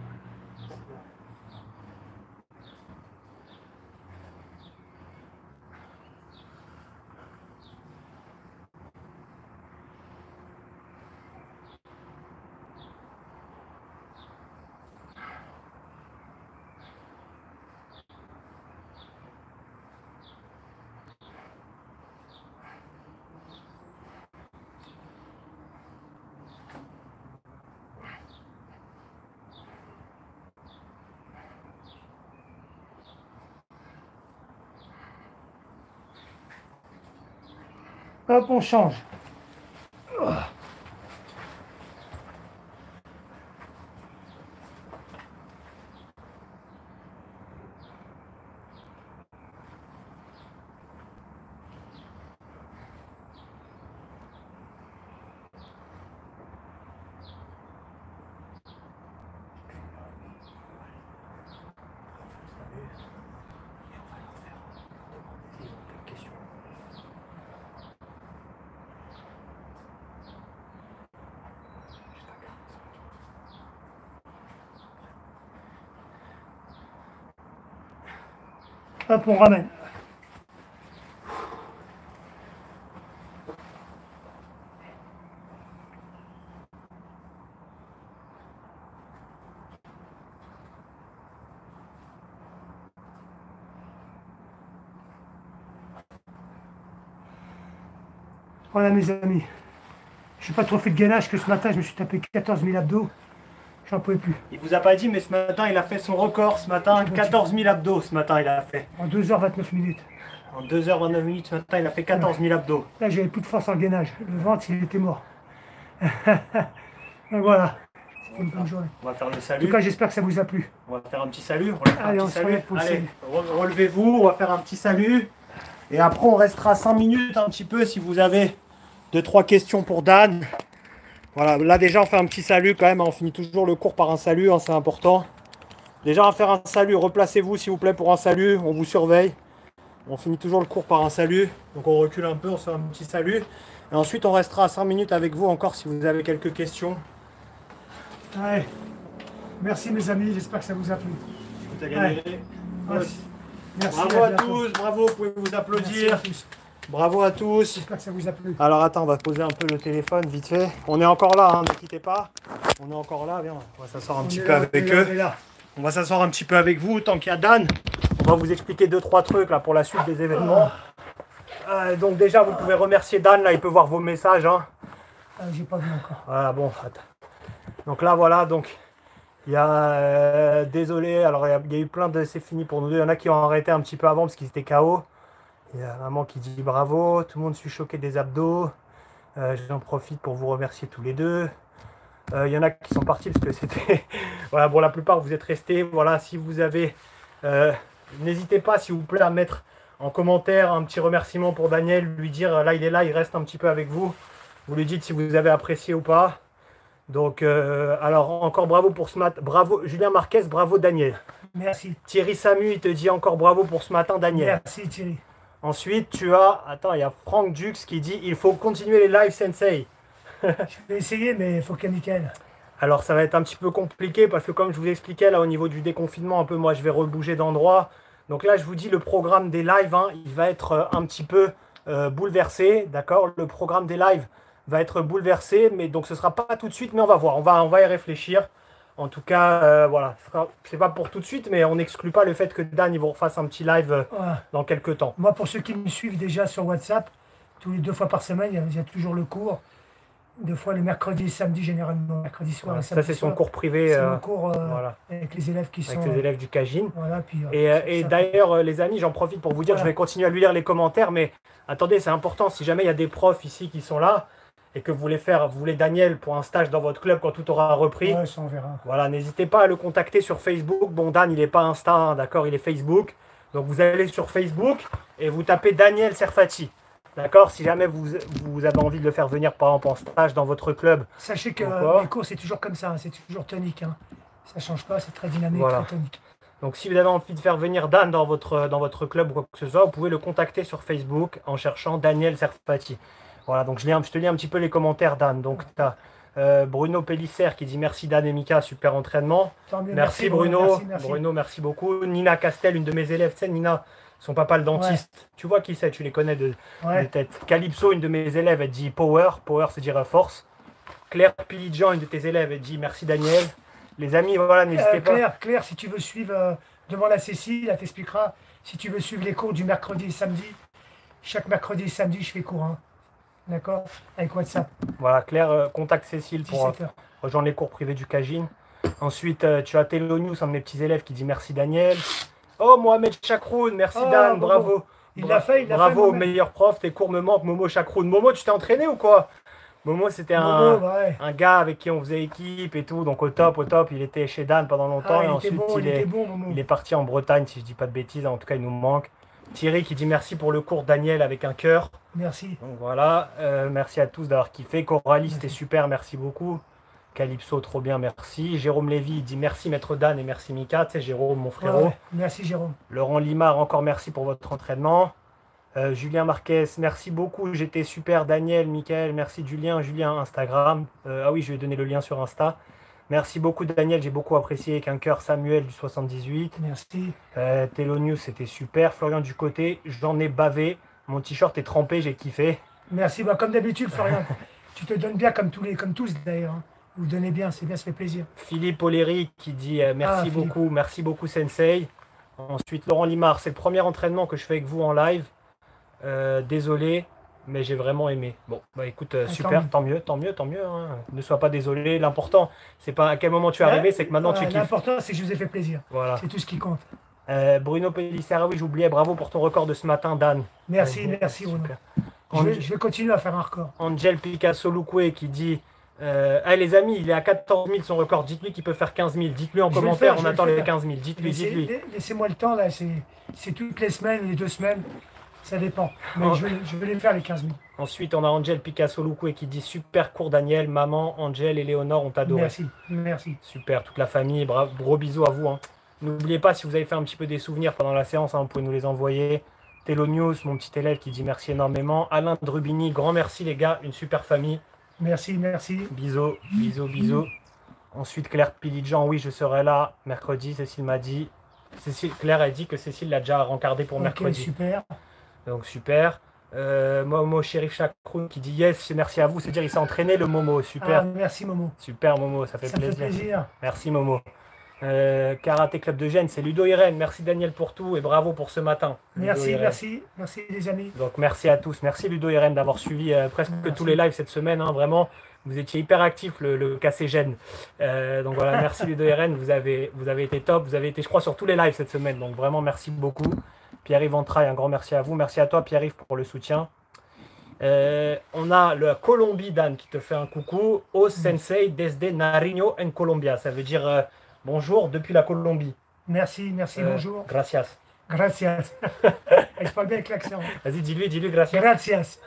Hop, on change. Hop, on ramène. Voilà mes amis, je n'ai pas trop fait de gainage que ce matin je me suis tapé quatorze mille abdos. J'en pouvais plus. Il vous a pas dit, mais ce matin, il a fait son record. Ce matin, quatorze mille abdos. Ce matin, il a fait. En deux heures vingt-neuf minutes. En deux heures vingt-neuf minutes, ce matin, il a fait quatorze mille abdos. Là, j'avais plus de force en gainage. Le ventre, il était mort. Donc voilà. C'était une bonne journée. On va faire le En salut. tout cas, j'espère que ça vous a plu. On va faire un petit salut. On va faire Allez, un on petit se salut. relève pour le Allez, salut. re- relevez-vous. On va faire un petit salut. Et après, on restera cinq minutes un petit peu si vous avez deux, trois questions pour Dan. Voilà, là déjà on fait un petit salut quand même, on finit toujours le cours par un salut, hein, c'est important. Déjà on va faire un salut, replacez-vous s'il vous plaît pour un salut, on vous surveille. On finit toujours le cours par un salut, donc on recule un peu, on se fait un petit salut. Et ensuite on restera cinq minutes avec vous encore si vous avez quelques questions. Allez. Merci mes amis, j'espère que ça vous a plu. Tout a gagné. Ouais. Merci, Bravo à, bientôt. tous, bravo, vous pouvez vous applaudir. Merci à tous. Bravo à tous. J'espère que ça vous a plu. Alors attends, on va poser un peu le téléphone vite fait. On est encore là, hein, ne quittez pas. On est encore là, viens, on va s'asseoir un On petit est peu là, avec on est là, eux. on est là. On va s'asseoir un petit peu avec vous, tant qu'il y a Dan. On va vous expliquer deux, trois trucs là pour la suite des événements. Euh, donc déjà, vous pouvez remercier Dan, là, il peut voir vos messages. Hein. Ah, j'ai pas vu encore. Voilà, bon, attends. Donc là, voilà, donc il y a, euh, désolé, alors il y, a, il y a eu plein de c'est fini pour nous deux. Il y en a qui ont arrêté un petit peu avant parce qu'ils étaient K O. Il y a maman qui dit bravo, tout le monde suis choqué des abdos. Euh, J'en profite pour vous remercier tous les deux. Euh, il y en a qui sont partis parce que c'était... voilà, bon, la plupart vous êtes restés. Voilà, si vous avez... Euh, n'hésitez pas, s'il vous plaît, à mettre en commentaire un petit remerciement pour Daniel, lui dire, là, il est là, il reste un petit peu avec vous. Vous lui dites si vous avez apprécié ou pas. Donc, euh, alors, encore bravo pour ce matin. Bravo, Julien Marquez, bravo Daniel. Merci. Thierry Samu, il te dit encore bravo pour ce matin, Daniel. Merci Thierry. Ensuite, tu as... Attends, il y a Franck Dux qui dit, il faut continuer les lives Sensei. Je vais essayer, mais il faut qu'il y ait Mickaël. Alors ça va être un petit peu compliqué parce que comme je vous expliquais là au niveau du déconfinement un peu, moi je vais rebouger d'endroit. Donc là je vous dis le programme des lives, hein, il va être euh, un petit peu euh, bouleversé, d'accord. Le programme des lives va être bouleversé, mais donc ce sera pas tout de suite, mais on va voir, on va, on va y réfléchir. En tout cas, euh, voilà, c'est pas pour tout de suite, mais on n'exclut pas le fait que Dan il vous refasse un petit live euh, Voilà. dans quelques temps. Moi, pour ceux qui me suivent déjà sur WhatsApp, tous les deux fois par semaine, il y a, il y a toujours le cours. Deux fois le mercredi et samedi, généralement. Mercredi soir Voilà, et ça samedi c'est son soir. cours privé C'est euh, mon cours euh, voilà, avec les élèves qui avec sont... ses élèves du Kajin. Voilà, puis, euh, Et, euh, ça- et ça- d'ailleurs, euh, les amis, j'en profite pour vous dire, Voilà. je vais continuer à lui lire les commentaires, mais attendez, c'est important, si jamais il y a des profs ici qui sont là, et que vous voulez faire, vous voulez Daniel pour un stage dans votre club quand tout aura repris, Ouais, ça on verra. voilà, n'hésitez pas à le contacter sur Facebook. Bon, Dan, il n'est pas Insta, hein, d'accord, il est Facebook. Donc vous allez sur Facebook et vous tapez Daniel Serfati. D'accord, si jamais vous, vous avez envie de le faire venir par exemple en stage dans votre club. Sachez que Pourquoi euh, les cours, c'est toujours comme ça, hein, c'est toujours tonique. Hein. Ça change pas, c'est très dynamique, Voilà. très tonique. Donc si vous avez envie de faire venir Dan dans votre, dans votre club ou quoi que ce soit, vous pouvez le contacter sur Facebook en cherchant Daniel Serfati. Voilà, donc je, lis, je te lis un petit peu les commentaires, Dan. Donc tu as euh, Bruno Pellicer qui dit merci Dan et Mika, super entraînement. Tant mieux, Merci, Bruno. merci, merci. Bruno, merci beaucoup. Nina Castel, une de mes élèves, tu sais, Nina, son papa le dentiste. Tu vois qui c'est, tu les connais de, Ouais. de tête. Calypso, une de mes élèves, elle dit power. Power, c'est dire force. Claire Pilidjan, une de tes élèves, elle dit merci Daniel. Les amis, voilà, n'hésitez Euh, pas. Claire, Claire, si tu veux suivre, euh, demande à Cécile, elle t'expliquera. Si tu veux suivre les cours du mercredi et samedi, chaque mercredi et samedi, je fais cours. Hein. D'accord? Avec WhatsApp, Voilà, Claire, euh, contacte Cécile pour euh, dix-sept heures. rejoindre les cours privés du Kajin. Ensuite, euh, tu as Telo News, un de mes petits élèves, qui dit merci Daniel. Oh, Mohamed Chakroun, merci Oh, Dan, Momo. bravo. Il l'a fait, il l'a fait, Bravo, Mohamed. meilleur prof, tes cours me manquent, Momo Chakroun. Momo, tu t'es entraîné ou quoi? Momo, c'était un, Momo, bah ouais. un gars avec qui on faisait équipe et tout, donc au top, au top. Il était chez Dan pendant longtemps Ah, et il était ensuite bon, il, il est, était bon, Momo. il est parti en Bretagne, si je dis pas de bêtises. En tout cas, il nous manque. Thierry qui dit merci pour le cours Daniel avec un cœur. Merci. Donc voilà, euh, merci à tous d'avoir kiffé. Coralie, c'était super, merci beaucoup. Calypso, trop bien, merci. Jérôme Lévy, il dit merci Maître Dan et merci Mika. Tu sais, Jérôme, mon Ouais, frérot. ouais. Merci Jérôme. Laurent Limard, encore merci pour votre entraînement. Euh, Julien Marquez, merci beaucoup, j'étais super. Daniel, Mickaël, merci Julien. Julien, Instagram. Euh, ah oui, je vais donner le lien sur Insta. Merci beaucoup Daniel, j'ai beaucoup apprécié. Avec un cœur, Samuel du soixante-dix-huit. Merci. Euh, Telo News, c'était super. Florian Ducoté, j'en ai bavé. Mon t-shirt est trempé, j'ai kiffé. Merci. Bah, comme d'habitude, Florian, tu te donnes bien comme tous, les, comme tous d'ailleurs. Hein. Vous vous donnez bien, c'est bien, ça fait plaisir. Philippe Oléry qui dit euh, merci Ah, Philippe. beaucoup, merci beaucoup Sensei. Ensuite, Laurent Limard, c'est le premier entraînement que je fais avec vous en live. Euh, désolé, mais j'ai vraiment aimé. Bon, bah écoute, euh, Ah, super, tant mieux, tant mieux, tant mieux. Hein. Ne sois pas désolé. L'important, c'est pas à quel moment tu es arrivé, c'est que maintenant tu Voilà, kiffes. L'important, c'est que je vous ai fait plaisir. Voilà. C'est tout ce qui compte. Euh, Bruno Pellicera, oui, j'oubliais, bravo pour ton record de ce matin, Dan. Merci, Ouais, merci Bruno. super. Je vais, je vais continuer à faire un record. Angel Picasso Loucoué qui dit euh, ah, les amis, il est à quatorze mille son record. Dites-lui qu'il peut faire quinze mille. Dites-lui en Je vais le commentaire, faire, je on vais attend le les faire. quinze mille. Dites-lui, Laissez- dites-lui. la- Laissez-moi le temps, là, c'est c'est toutes les semaines, les deux semaines, ça dépend. Mais Oh. je, vais, je vais les faire les quinze mille. Ensuite, on a Angel Picasso Loucoué qui dit super cours Daniel, maman, Angel et Léonore ont adoré. Merci, merci. Super, toute la famille, bravo, gros bisous à vous. Hein. N'oubliez pas, si vous avez fait un petit peu des souvenirs pendant la séance, hein, vous pouvez nous les envoyer. Telo News, mon petit élève qui dit merci énormément. Alain Drubini, grand merci les gars, une super famille. Merci, merci. Bisous, bisous, bisous. Ensuite, Claire Pilidjan, oui, je serai là mercredi, Cécile m'a dit. Cécile, Claire a dit que Cécile l'a déjà rencardé pour Ok, mercredi. super. Donc super. Euh, Momo Shérif Chakroun qui dit yes, merci à vous. C'est-à-dire il s'est entraîné le Momo, super. Ah, merci Momo. Super Momo, ça fait Ça plaisir. fait plaisir. Merci Momo. Euh, Karaté Club de Gênes, c'est Ludo Irène. Merci Daniel pour tout et bravo pour ce matin. Ludo Merci, Irène. merci, merci les amis. Donc merci à tous. Merci Ludo Irène d'avoir suivi euh, presque Merci. tous les lives cette semaine. Hein, vraiment, vous étiez hyper actif le, le K C Gênes. Euh, donc voilà, merci Ludo Irène. Vous avez, vous avez été top. Vous avez été, je crois, sur tous les lives cette semaine. Donc vraiment, merci beaucoup. Pierre-Yves Entraille, un grand merci à vous. Merci à toi Pierre-Yves pour le soutien. Euh, on a la Colombie, Dan, qui te fait un coucou. Au Sensei desde Nariño en Colombia. Ça veut dire euh, bonjour depuis la Colombie. Merci, merci, Euh, bonjour. Gracias. Gracias. Je parle bien avec l'accent. Vas-y, dis-lui, dis-lui gracias. Gracias.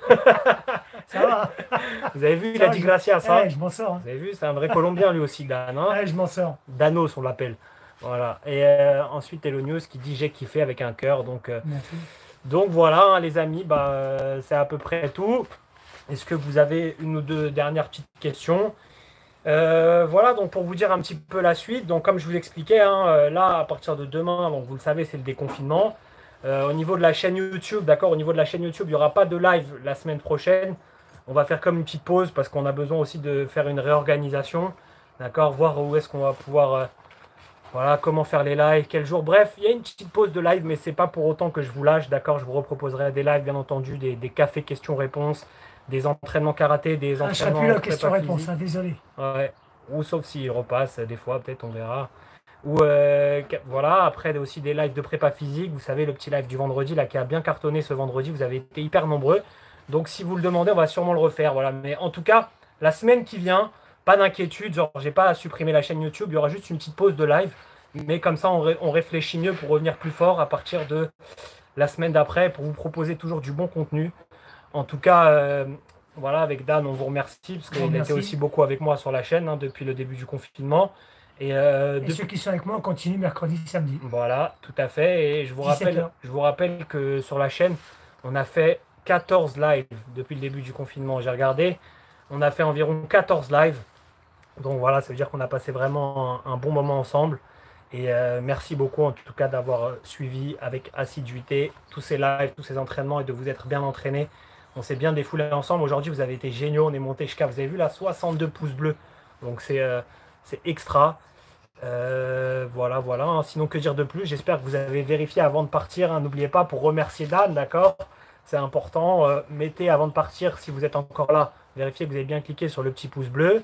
Ça va? Vous avez vu, il Ça a va, dit je- gracias. Hein, Eh, je m'en sors. hein. vous avez vu, c'est un vrai Colombien lui aussi, Dan. Hein. Eh, je m'en sors. Danos, on l'appelle. Voilà. Et euh, ensuite, Hello News qui dit j'ai kiffé avec un cœur. Donc, euh, Merci. donc voilà, hein, les amis, bah, euh, c'est à peu près tout. Est-ce que vous avez une ou deux dernières petites questions? Euh, voilà, donc pour vous dire un petit peu la suite, donc comme je vous l'expliquais, hein, euh, là à partir de demain, donc vous le savez, c'est le déconfinement. Euh, au niveau de la chaîne YouTube, d'accord, au niveau de la chaîne YouTube, il n'y aura pas de live la semaine prochaine. On va faire comme une petite pause parce qu'on a besoin aussi de faire une réorganisation, d'accord, voir où est-ce qu'on va pouvoir, euh, voilà, comment faire les lives, quel jour. Bref, il y a une petite pause de live, mais c'est pas pour autant que je vous lâche, d'accord. Je vous reproposerai des lives, bien entendu, des, des cafés questions-réponses, des entraînements karaté, des Ah, je serai entraînements plus là, prépa question-réponse, physique. hein, désolé. Ouais. Ou sauf s'il repasse, des fois, peut-être, on verra. Ou euh, ca- voilà, après aussi des lives de prépa physique. Vous savez, le petit live du vendredi, là, qui a bien cartonné ce vendredi. Vous avez été hyper nombreux. Donc, si vous le demandez, on va sûrement le refaire. Voilà. Mais en tout cas, la semaine qui vient, pas d'inquiétude. Genre, j'ai pas à supprimer la chaîne YouTube. Il y aura juste une petite pause de live. Mais comme ça, on, ré- on réfléchit mieux pour revenir plus fort à partir de la semaine d'après pour vous proposer toujours du bon contenu. En tout cas, euh, voilà, avec Dan, on vous remercie parce qu'il Merci. était aussi beaucoup avec moi sur la chaîne hein, depuis le début du confinement. Et, euh, Et depuis- ceux qui sont avec moi, on continue mercredi, samedi. voilà, tout à fait. Et je vous dix-sept rappelle, heures. je vous rappelle que sur la chaîne, on a fait quatorze lives depuis le début du confinement. J'ai regardé, on a fait environ quatorze lives. Donc voilà, ça veut dire qu'on a passé vraiment un, un bon moment ensemble. Et euh, merci beaucoup en tout cas d'avoir euh, suivi avec assiduité tous ces lives, tous ces entraînements et de vous être bien entraînés. On s'est bien défoulé ensemble. Aujourd'hui, vous avez été géniaux. On est monté jusqu'à, vous avez vu là, soixante-deux pouces bleus. Donc c'est euh, c'est extra. Euh, voilà, voilà. hein. Sinon, que dire de plus? J'espère que vous avez vérifié avant de partir. hein. N'oubliez pas pour remercier Dan, d'accord? C'est important. Euh, mettez avant de partir, si vous êtes encore là, vérifiez que vous avez bien cliqué sur le petit pouce bleu.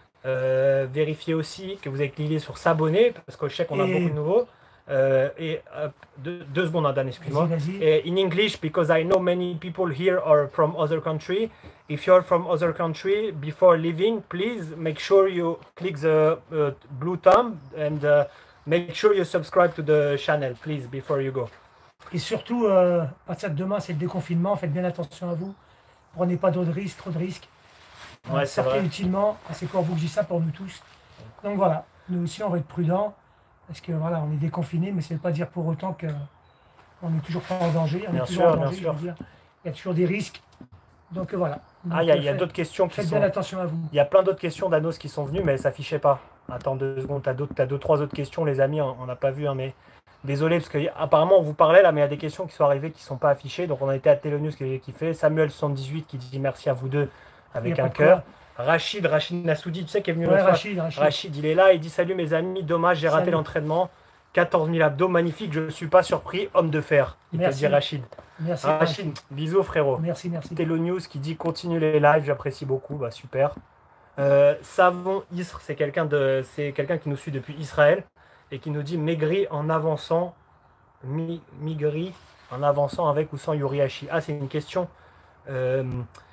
Euh, vérifiez aussi que vous avez cliqué sur s'abonner, parce que je sais qu'on a Et- beaucoup de nouveaux. Euh, et euh, deux, deux secondes, hein, Dan, excuse-moi. Vas-y, vas-y. Uh, in English, because I know many people here are from other country. If you're from other country, before leaving, please make sure you click the uh, blue thumb and uh, make sure you subscribe to the channel, please, before you go. Et surtout, euh, à partir de demain, c'est le déconfinement. Faites bien attention à vous. Prenez pas trop de risques, trop de risques. Ouais, Euh, c'est Sortez vrai. utilement. C'est pour vous que je dis ça, pour nous tous. Donc voilà, nous aussi, on va être prudents. Parce que voilà, on est déconfinés, mais ça ne veut pas dire pour autant que on n'est toujours pas en danger. On Bien est toujours sûr, en bien danger, je sûr. veux dire. Il y a toujours des risques. Donc euh, voilà. Ah, il y a, Donc, il y a faites- d'autres questions qui Faites sont. bien attention à vous. Il y a plein d'autres questions d'Anos qui sont venues, mais ça s'affichait pas. Attends deux secondes, t'as d'autres, t'as deux, trois autres questions, les amis, on on n'a pas vu, hein, mais désolé, parce que y- apparemment on vous parlait là, mais il y a des questions qui sont arrivées qui sont pas affichées. Donc on a été à Télénews que j'ai kiffé. Samuel soixante-dix-huit qui dit merci à vous deux avec Il y a un pas de cœur. Rachid, Rachid Nassoudi, tu sais, qui est venu Ouais, l'autre fois. Rachid, Rachid. Rachid, il est là, il dit salut mes amis, dommage, j'ai raté Salut. l'entraînement. quatorze mille abdos, magnifique, je ne suis pas surpris, homme de fer. Il Merci. te dit Rachid. Merci. Rachid, bisous frérot. Merci, merci. Télo News qui dit continue les lives, j'apprécie beaucoup, bah super. Euh, Savon Isre, c'est quelqu'un de, c'est quelqu'un qui nous suit depuis Israël et qui nous dit maigri en avançant, mi, migri en avançant avec ou sans Yuriashi. Ah, c'est une question. Euh,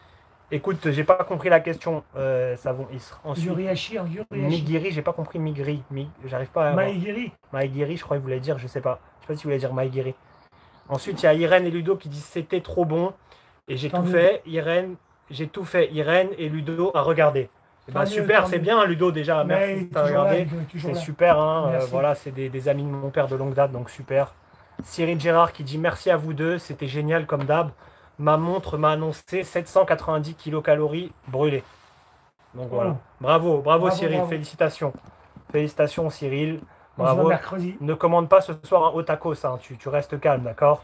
écoute, j'ai pas compris la question, euh, Savon Isre. Ensuite, Yuriashi, en Yuriashi. Migiri, j'ai pas compris Migri. Mi, j'arrive pas à. Maïgiri. Maïgiri, je crois qu'il voulait dire, je sais pas. Je sais pas si vous voulez dire Maïgiri. Ensuite, il y a Irène et Ludo qui disent c'était trop bon. Et j'ai Tant tout mieux. fait. Irène, j'ai tout fait. Irène et Ludo à regarder. Eh ben, Tant mieux, super, tant c'est mieux. bien Ludo déjà. Mais Merci de t'avoir toujours là, regardé. Ludo, toujours C'est là. super. Hein, euh, Merci. voilà, c'est des, des amis de mon père de longue date, donc super. Cyril Gérard qui dit merci à vous deux. C'était génial comme d'hab. Ma montre m'a annoncé sept cent quatre-vingt-dix kilocalories brûlées. Donc voilà. Oh. Bravo, bravo, Bravo, Cyril, bravo. félicitations. Félicitations Cyril. On se voit Bravo. mercredi. Ne commande pas ce soir un haut tacos, hein. tu, tu restes calme, d'accord?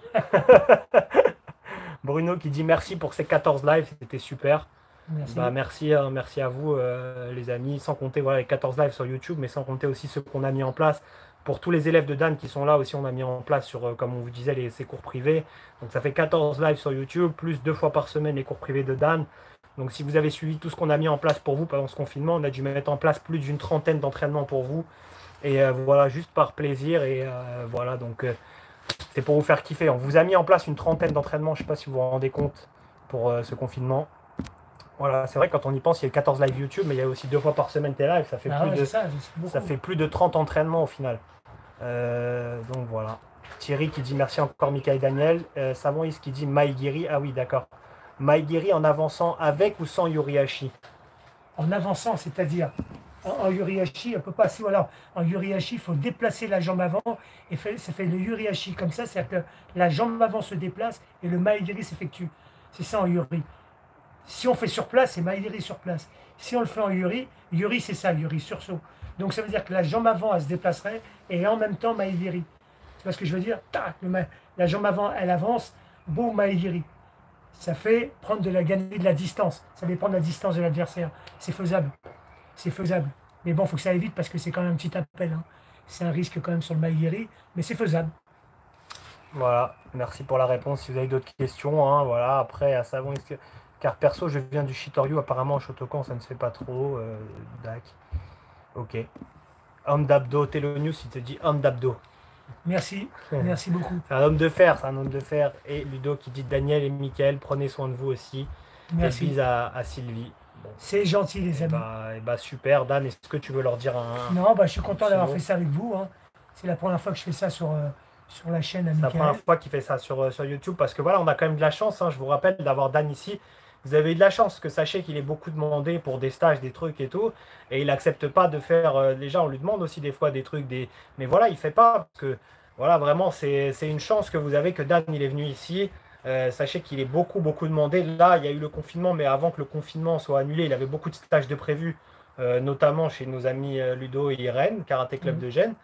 Bruno qui dit merci pour ces quatorze lives, c'était super. Merci. Bah, merci, hein, merci à vous euh, les amis, sans compter voilà, les quatorze lives sur YouTube, mais sans compter aussi ceux qu'on a mis en place. Pour tous les élèves de Dan qui sont là aussi, on a mis en place sur, euh, comme on vous disait, les, ces cours privés. Donc ça fait quatorze lives sur YouTube, plus deux fois par semaine les cours privés de Dan. Donc si vous avez suivi tout ce qu'on a mis en place pour vous pendant ce confinement, on a dû mettre en place plus d'une trentaine d'entraînements pour vous. Et euh, voilà, juste par plaisir. Et euh, voilà, donc euh, c'est pour vous faire kiffer. On vous a mis en place une trentaine d'entraînements, je ne sais pas si vous vous rendez compte, pour euh, ce confinement. Voilà, c'est vrai que quand on y pense, il y a quatorze lives YouTube, mais il y a aussi deux fois par semaine tes lives. Ça fait, Ah plus, ouais, de, ça, ça fait plus de trente entraînements au final. Euh, donc voilà. Thierry qui dit merci encore Mika et Daniel. Euh, Savon Is qui dit Maïgiri. Ah oui, d'accord. Maïgiri en avançant avec ou sans Yurihashi? En avançant, c'est-à-dire en, en Yurihashi, on peut pas. Si, voilà, en Yurihashi, il faut déplacer la jambe avant et fait, ça fait le Yurihashi comme ça, c'est-à-dire que la jambe avant se déplace et le Maïgiri s'effectue. C'est ça en Yuri. Si on fait sur place, c'est Maïgiri sur place. Si on le fait en Yuri, Yuri c'est ça, Yuri sursaut. Donc ça veut dire que la jambe avant, elle se déplacerait et en même temps Maïgiri. Tu vois ce que je veux dire? Tac, le ma... La jambe avant, elle avance, boum, Maïgiri. Ça fait prendre de la gagner de la distance. Ça dépend de la distance de l'adversaire. C'est faisable. C'est faisable. Mais bon, il faut que ça aille vite parce que c'est quand même un petit appel. Hein. C'est un risque quand même sur le Maïgiri, mais c'est faisable. Voilà, merci pour la réponse. Si vous avez d'autres questions, hein, voilà, après à Savon Is... Car perso, je viens du Shitoryu, apparemment en Shotokan, ça ne se fait pas trop. Euh, Dac. Ok. Homme d'abdo, Telonius, il te dit homme d'abdo. Merci, merci beaucoup. C'est un homme de fer, c'est un homme de fer. Et Ludo qui dit Daniel et Mickaël, prenez soin de vous aussi. Merci. Et bise à, à Sylvie. Bon. C'est gentil, les Et amis. bah, et bah super, Dan, est-ce que tu veux leur dire un. Non, bah, je suis content d'avoir Sinon... fait ça avec vous. Hein. C'est la première fois que je fais ça sur, euh, sur la chaîne. C'est la première fois qu'il fait ça sur, euh, sur YouTube parce que voilà, on a quand même de la chance. Hein, je vous rappelle d'avoir Dan ici. Vous avez eu de la chance, parce que sachez qu'il est beaucoup demandé pour des stages, des trucs et tout, et il n'accepte pas de faire, euh, déjà on lui demande aussi des fois des trucs, des... mais voilà, il fait pas, parce que voilà, vraiment, c'est une chance que vous avez que Dan, il est venu ici, euh, sachez qu'il est beaucoup, beaucoup demandé. Là, il y a eu le confinement, mais avant que le confinement soit annulé, il avait beaucoup de stages de prévus, euh, notamment chez nos amis euh, Ludo et Irène, Karaté Club mmh. de Gênes.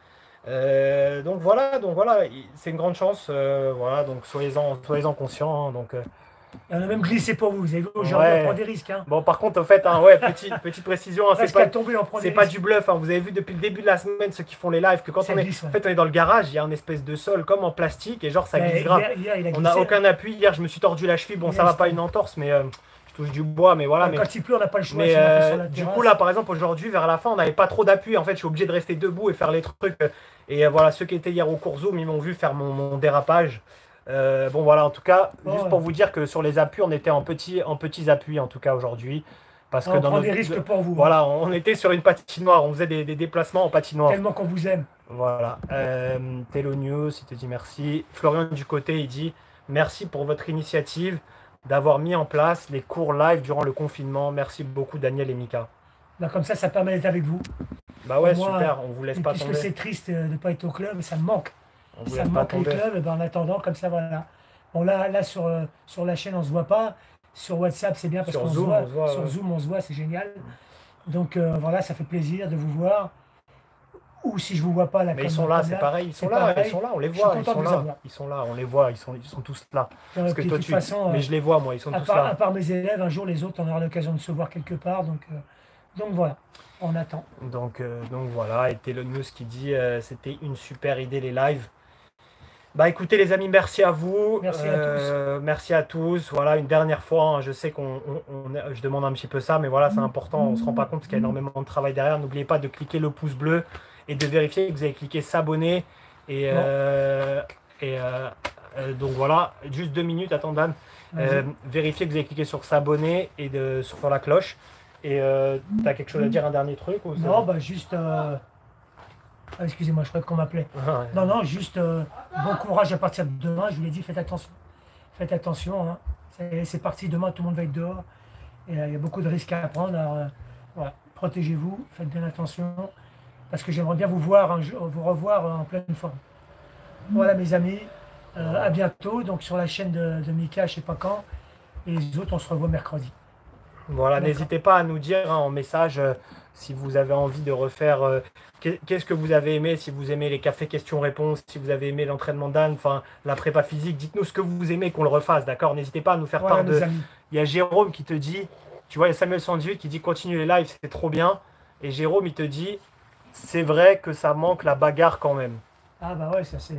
Euh, donc voilà, donc voilà, c'est une grande chance, euh, voilà, donc soyez-en soyez-en conscients, hein, donc... Euh, Et on a même glissé pour vous, vous avez vu, aujourd'hui ouais. on prend des risques. Hein. Bon, par contre, en fait, hein, ouais, petite, petite précision, hein, c'est pas, tomber, pas du bluff. Hein, vous avez vu depuis le début de la semaine, ceux qui font les lives, que quand on est, glisse, ouais. en fait, on est dans le garage, il y a un espèce de sol comme en plastique et genre ça glisse hier, grave. Hier, hier, on n'a aucun appui. Hier, je me suis tordu la cheville. Bon, hier, ça va pas une entorse, mais euh, je touche du bois, mais voilà. Ouais, mais, quand il pleut, on n'a pas le choix. Mais euh, du coup, là, par exemple, aujourd'hui, vers la fin, on n'avait pas trop d'appui. En fait, je suis obligé de rester debout et faire les trucs. Et euh, voilà, ceux qui étaient hier au cours Zoom, ils m'ont vu faire mon, mon dérapage. Euh, bon voilà, en tout cas, oh, juste ouais. pour vous dire que sur les appuis, on était en petits, en petits appuis en tout cas aujourd'hui. Parce on que prend dans des notre... risques pour vous. Voilà, on, on était sur une patinoire, on faisait des, des déplacements en patinoire. Tellement qu'on vous aime. Voilà. Euh, Tello News, il te dit merci. Florian du côté, il dit merci pour votre initiative d'avoir mis en place les cours live durant le confinement. Merci beaucoup Daniel et Mika. Bah, comme ça, ça permet d'être avec vous. Bah ouais, moi, super, on vous laisse pas puisque tomber. Puisque c'est triste de ne pas être au club, ça me manque. On vous ça laisse me pas manque les tomber. clubs, et ben en attendant, comme ça, voilà. Bon, là, là sur, euh, sur la chaîne, on ne se voit pas. Sur WhatsApp, c'est bien parce qu'on se voit. voit. Sur ouais. Zoom, on se voit, c'est génial. Donc, euh, voilà, ça fait plaisir de vous voir. Ou si je ne vous vois pas, là, mais ils sont là, c'est pareil. Ils sont là, pareil. ils sont là, on les voit. Ils sont là. Ils sont là, on les voit. Ils sont, ils sont tous là. Euh, parce que toi, tu... façon, mais je les vois, moi. Ils sont tous part, là. À part mes élèves, un jour, les autres, on aura l'occasion de se voir quelque part. Donc, euh, donc voilà, on attend. Donc, euh, donc voilà. Et Tello News qui dit euh, c'était une super idée, les lives. Bah écoutez les amis, merci à vous. Merci euh, à tous. Merci à tous. Voilà, une dernière fois, hein, je sais qu'on on, on, je demande un petit peu ça, mais voilà, c'est important, on ne se rend pas compte parce qu'il y a énormément de travail derrière. N'oubliez pas de cliquer le pouce bleu et de vérifier que vous avez cliqué s'abonner. Et, euh, et euh, euh, donc voilà, juste deux minutes, attends Dan. Euh, vérifiez que vous avez cliqué sur s'abonner et de, sur la cloche. Et euh, tu as quelque chose à dire, un dernier truc ou non, bah juste... Euh... Ah, excusez-moi, je croyais qu'on m'appelait. Ah, ouais. Non, non, juste euh, bon courage à partir de demain. Je vous l'ai dit, faites attention. Faites attention. Hein. C'est parti, demain, tout le monde va être dehors. Et il euh, y a beaucoup de risques à prendre. Alors, euh, voilà, protégez-vous, faites bien attention. Parce que j'aimerais bien vous voir, un, vous revoir en pleine forme. Voilà, mes amis. Euh, à bientôt. Donc, sur la chaîne de, de Mika, je ne sais pas quand. Et les autres, on se revoit mercredi. Voilà, n'hésitez pas à nous dire hein, en message si vous avez envie de refaire, euh, qu'est-ce que vous avez aimé, si vous aimez les cafés questions-réponses, si vous avez aimé l'entraînement d'Anne, enfin la prépa physique, dites-nous ce que vous aimez qu'on le refasse, d'accord? N'hésitez pas à nous faire Voilà, part de... nos amis. Il y a Jérôme qui te dit, tu vois, il y a Samuel cent dix-huit qui dit continue les lives, c'est trop bien. Et Jérôme, il te dit, c'est vrai que ça manque la bagarre quand même. Ah bah ouais, ça c'est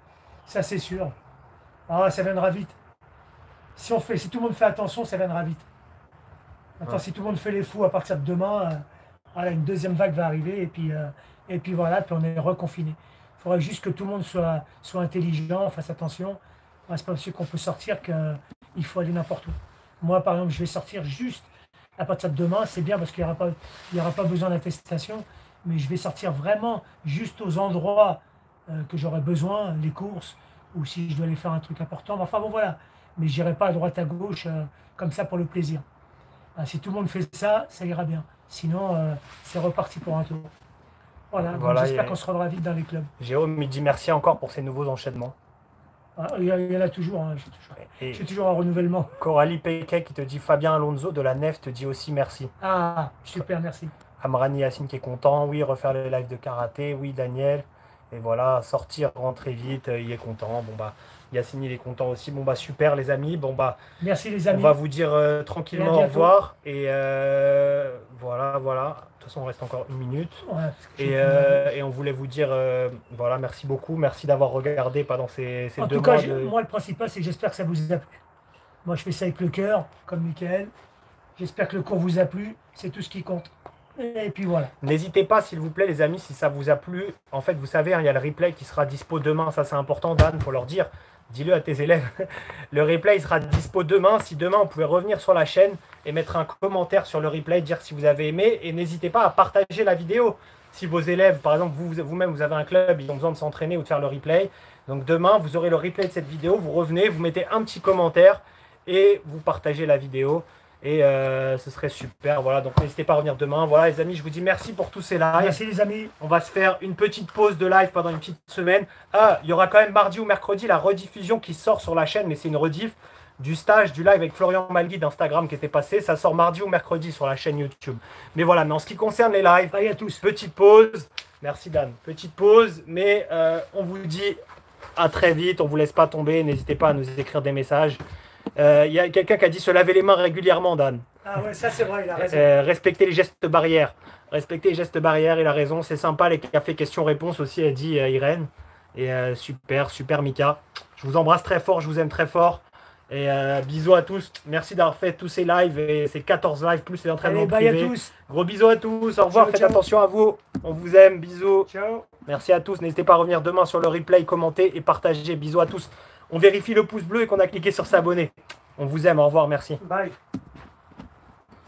ça c'est sûr. Ah, ça viendra vite. Si on fait, si tout le monde fait attention, ça viendra vite. Maintenant, Ouais. si tout le monde fait les fous à partir de demain, euh, voilà, une deuxième vague va arriver et puis euh, et puis voilà, puis on est reconfiné. Il faudrait juste que tout le monde soit soit intelligent, fasse attention. Ah, c'est pas parce qu'on peut sortir qu'il faut aller n'importe où. Moi, par exemple, je vais sortir juste à partir de demain. C'est bien parce qu'il n'y aura pas il y aura pas besoin d'attestation, mais je vais sortir vraiment juste aux endroits euh, que j'aurais besoin, les courses, ou si je dois aller faire un truc important. Enfin bon, voilà. Mais je n'irai pas à droite à gauche euh, comme ça pour le plaisir. Ah, si tout le monde fait ça, ça ira bien. Sinon, euh, c'est reparti pour un tour. Voilà, donc Voilà, j'espère et- qu'on se reverra vite dans les clubs. Jérôme, il dit merci encore pour ces nouveaux enchaînements. Ah, il, y a- il y en a toujours, hein, j'ai toujours, Et j'ai toujours un renouvellement. Coralie Peyquet qui te dit Fabien Alonso de la Nef te dit aussi merci. Ah, super, merci. Amrani Yassine qui est content, oui, refaire les lives de karaté, oui, Daniel. Et voilà, sortir, rentrer vite, euh, il est content. Bon bah, Yacine il est content aussi. Bon bah super les amis. Bon bah, Merci les on amis. va vous dire euh, Et à tranquillement au bientôt. revoir. Et euh, voilà, voilà. De toute façon, on reste encore une minute. Ouais, parce que Et, j'ai- euh, et on voulait vous dire, euh, voilà, merci beaucoup. Merci d'avoir regardé pendant ces, ces En deux tout cas, mois. j'ai- de- moi, le principal, c'est que j'espère que ça vous a plu. Moi, je fais ça avec le cœur, comme Mickaël. J'espère que le cours vous a plu. C'est tout ce qui compte. Et puis voilà. N'hésitez pas, s'il vous plaît, les amis, si ça vous a plu. En fait, vous savez, hein, il y a le replay qui sera dispo demain. Ça, c'est important, Dan, il faut leur dire. Dis-le à tes élèves. Le replay il sera dispo demain. Si demain, on pouvait revenir sur la chaîne et mettre un commentaire sur le replay, dire si vous avez aimé. Et n'hésitez pas à partager la vidéo. Si vos élèves, par exemple, vous, vous-même, vous avez un club, ils ont besoin de s'entraîner ou de faire le replay. Donc demain, vous aurez le replay de cette vidéo. Vous revenez, vous mettez un petit commentaire et vous partagez la vidéo. Et euh, ce serait super. Voilà, donc n'hésitez pas à revenir demain. Voilà, les amis, je vous dis merci pour tous ces lives. Merci les amis. On va se faire une petite pause de live pendant une petite semaine. Ah, il y aura quand même mardi ou mercredi la rediffusion qui sort sur la chaîne, mais c'est une rediff du stage, du live avec Florian Malgui d'Instagram qui était passé. Ça sort mardi ou mercredi sur la chaîne YouTube. Mais voilà, mais en ce qui concerne les lives, Bye à tous. petite pause. Merci Dan. Petite pause, mais euh, on vous dit à très vite. On vous laisse pas tomber. N'hésitez pas à nous écrire des messages. Euh, Il y a quelqu'un qui a dit se laver les mains régulièrement, Dan. Ah ouais, ça c'est vrai, il a raison. Euh, respecter les gestes barrières. Respecter les gestes barrières, il a raison. C'est sympa les cafés questions-réponses aussi, elle dit euh, Irène. Et euh, super, super Mika. Je vous embrasse très fort, je vous aime très fort. Et euh, bisous à tous. Merci d'avoir fait tous ces lives et ces quatorze lives plus les entraînements Allez, bye à privés. tous. Gros bisous à tous. Au revoir, Ciao, faites ciao. attention à vous. On vous aime, bisous. Ciao. Merci à tous. N'hésitez pas à revenir demain sur le replay, commenter et partager. Bisous à tous. On vérifie le pouce bleu et qu'on a cliqué sur s'abonner. On vous aime, au revoir, merci. Bye.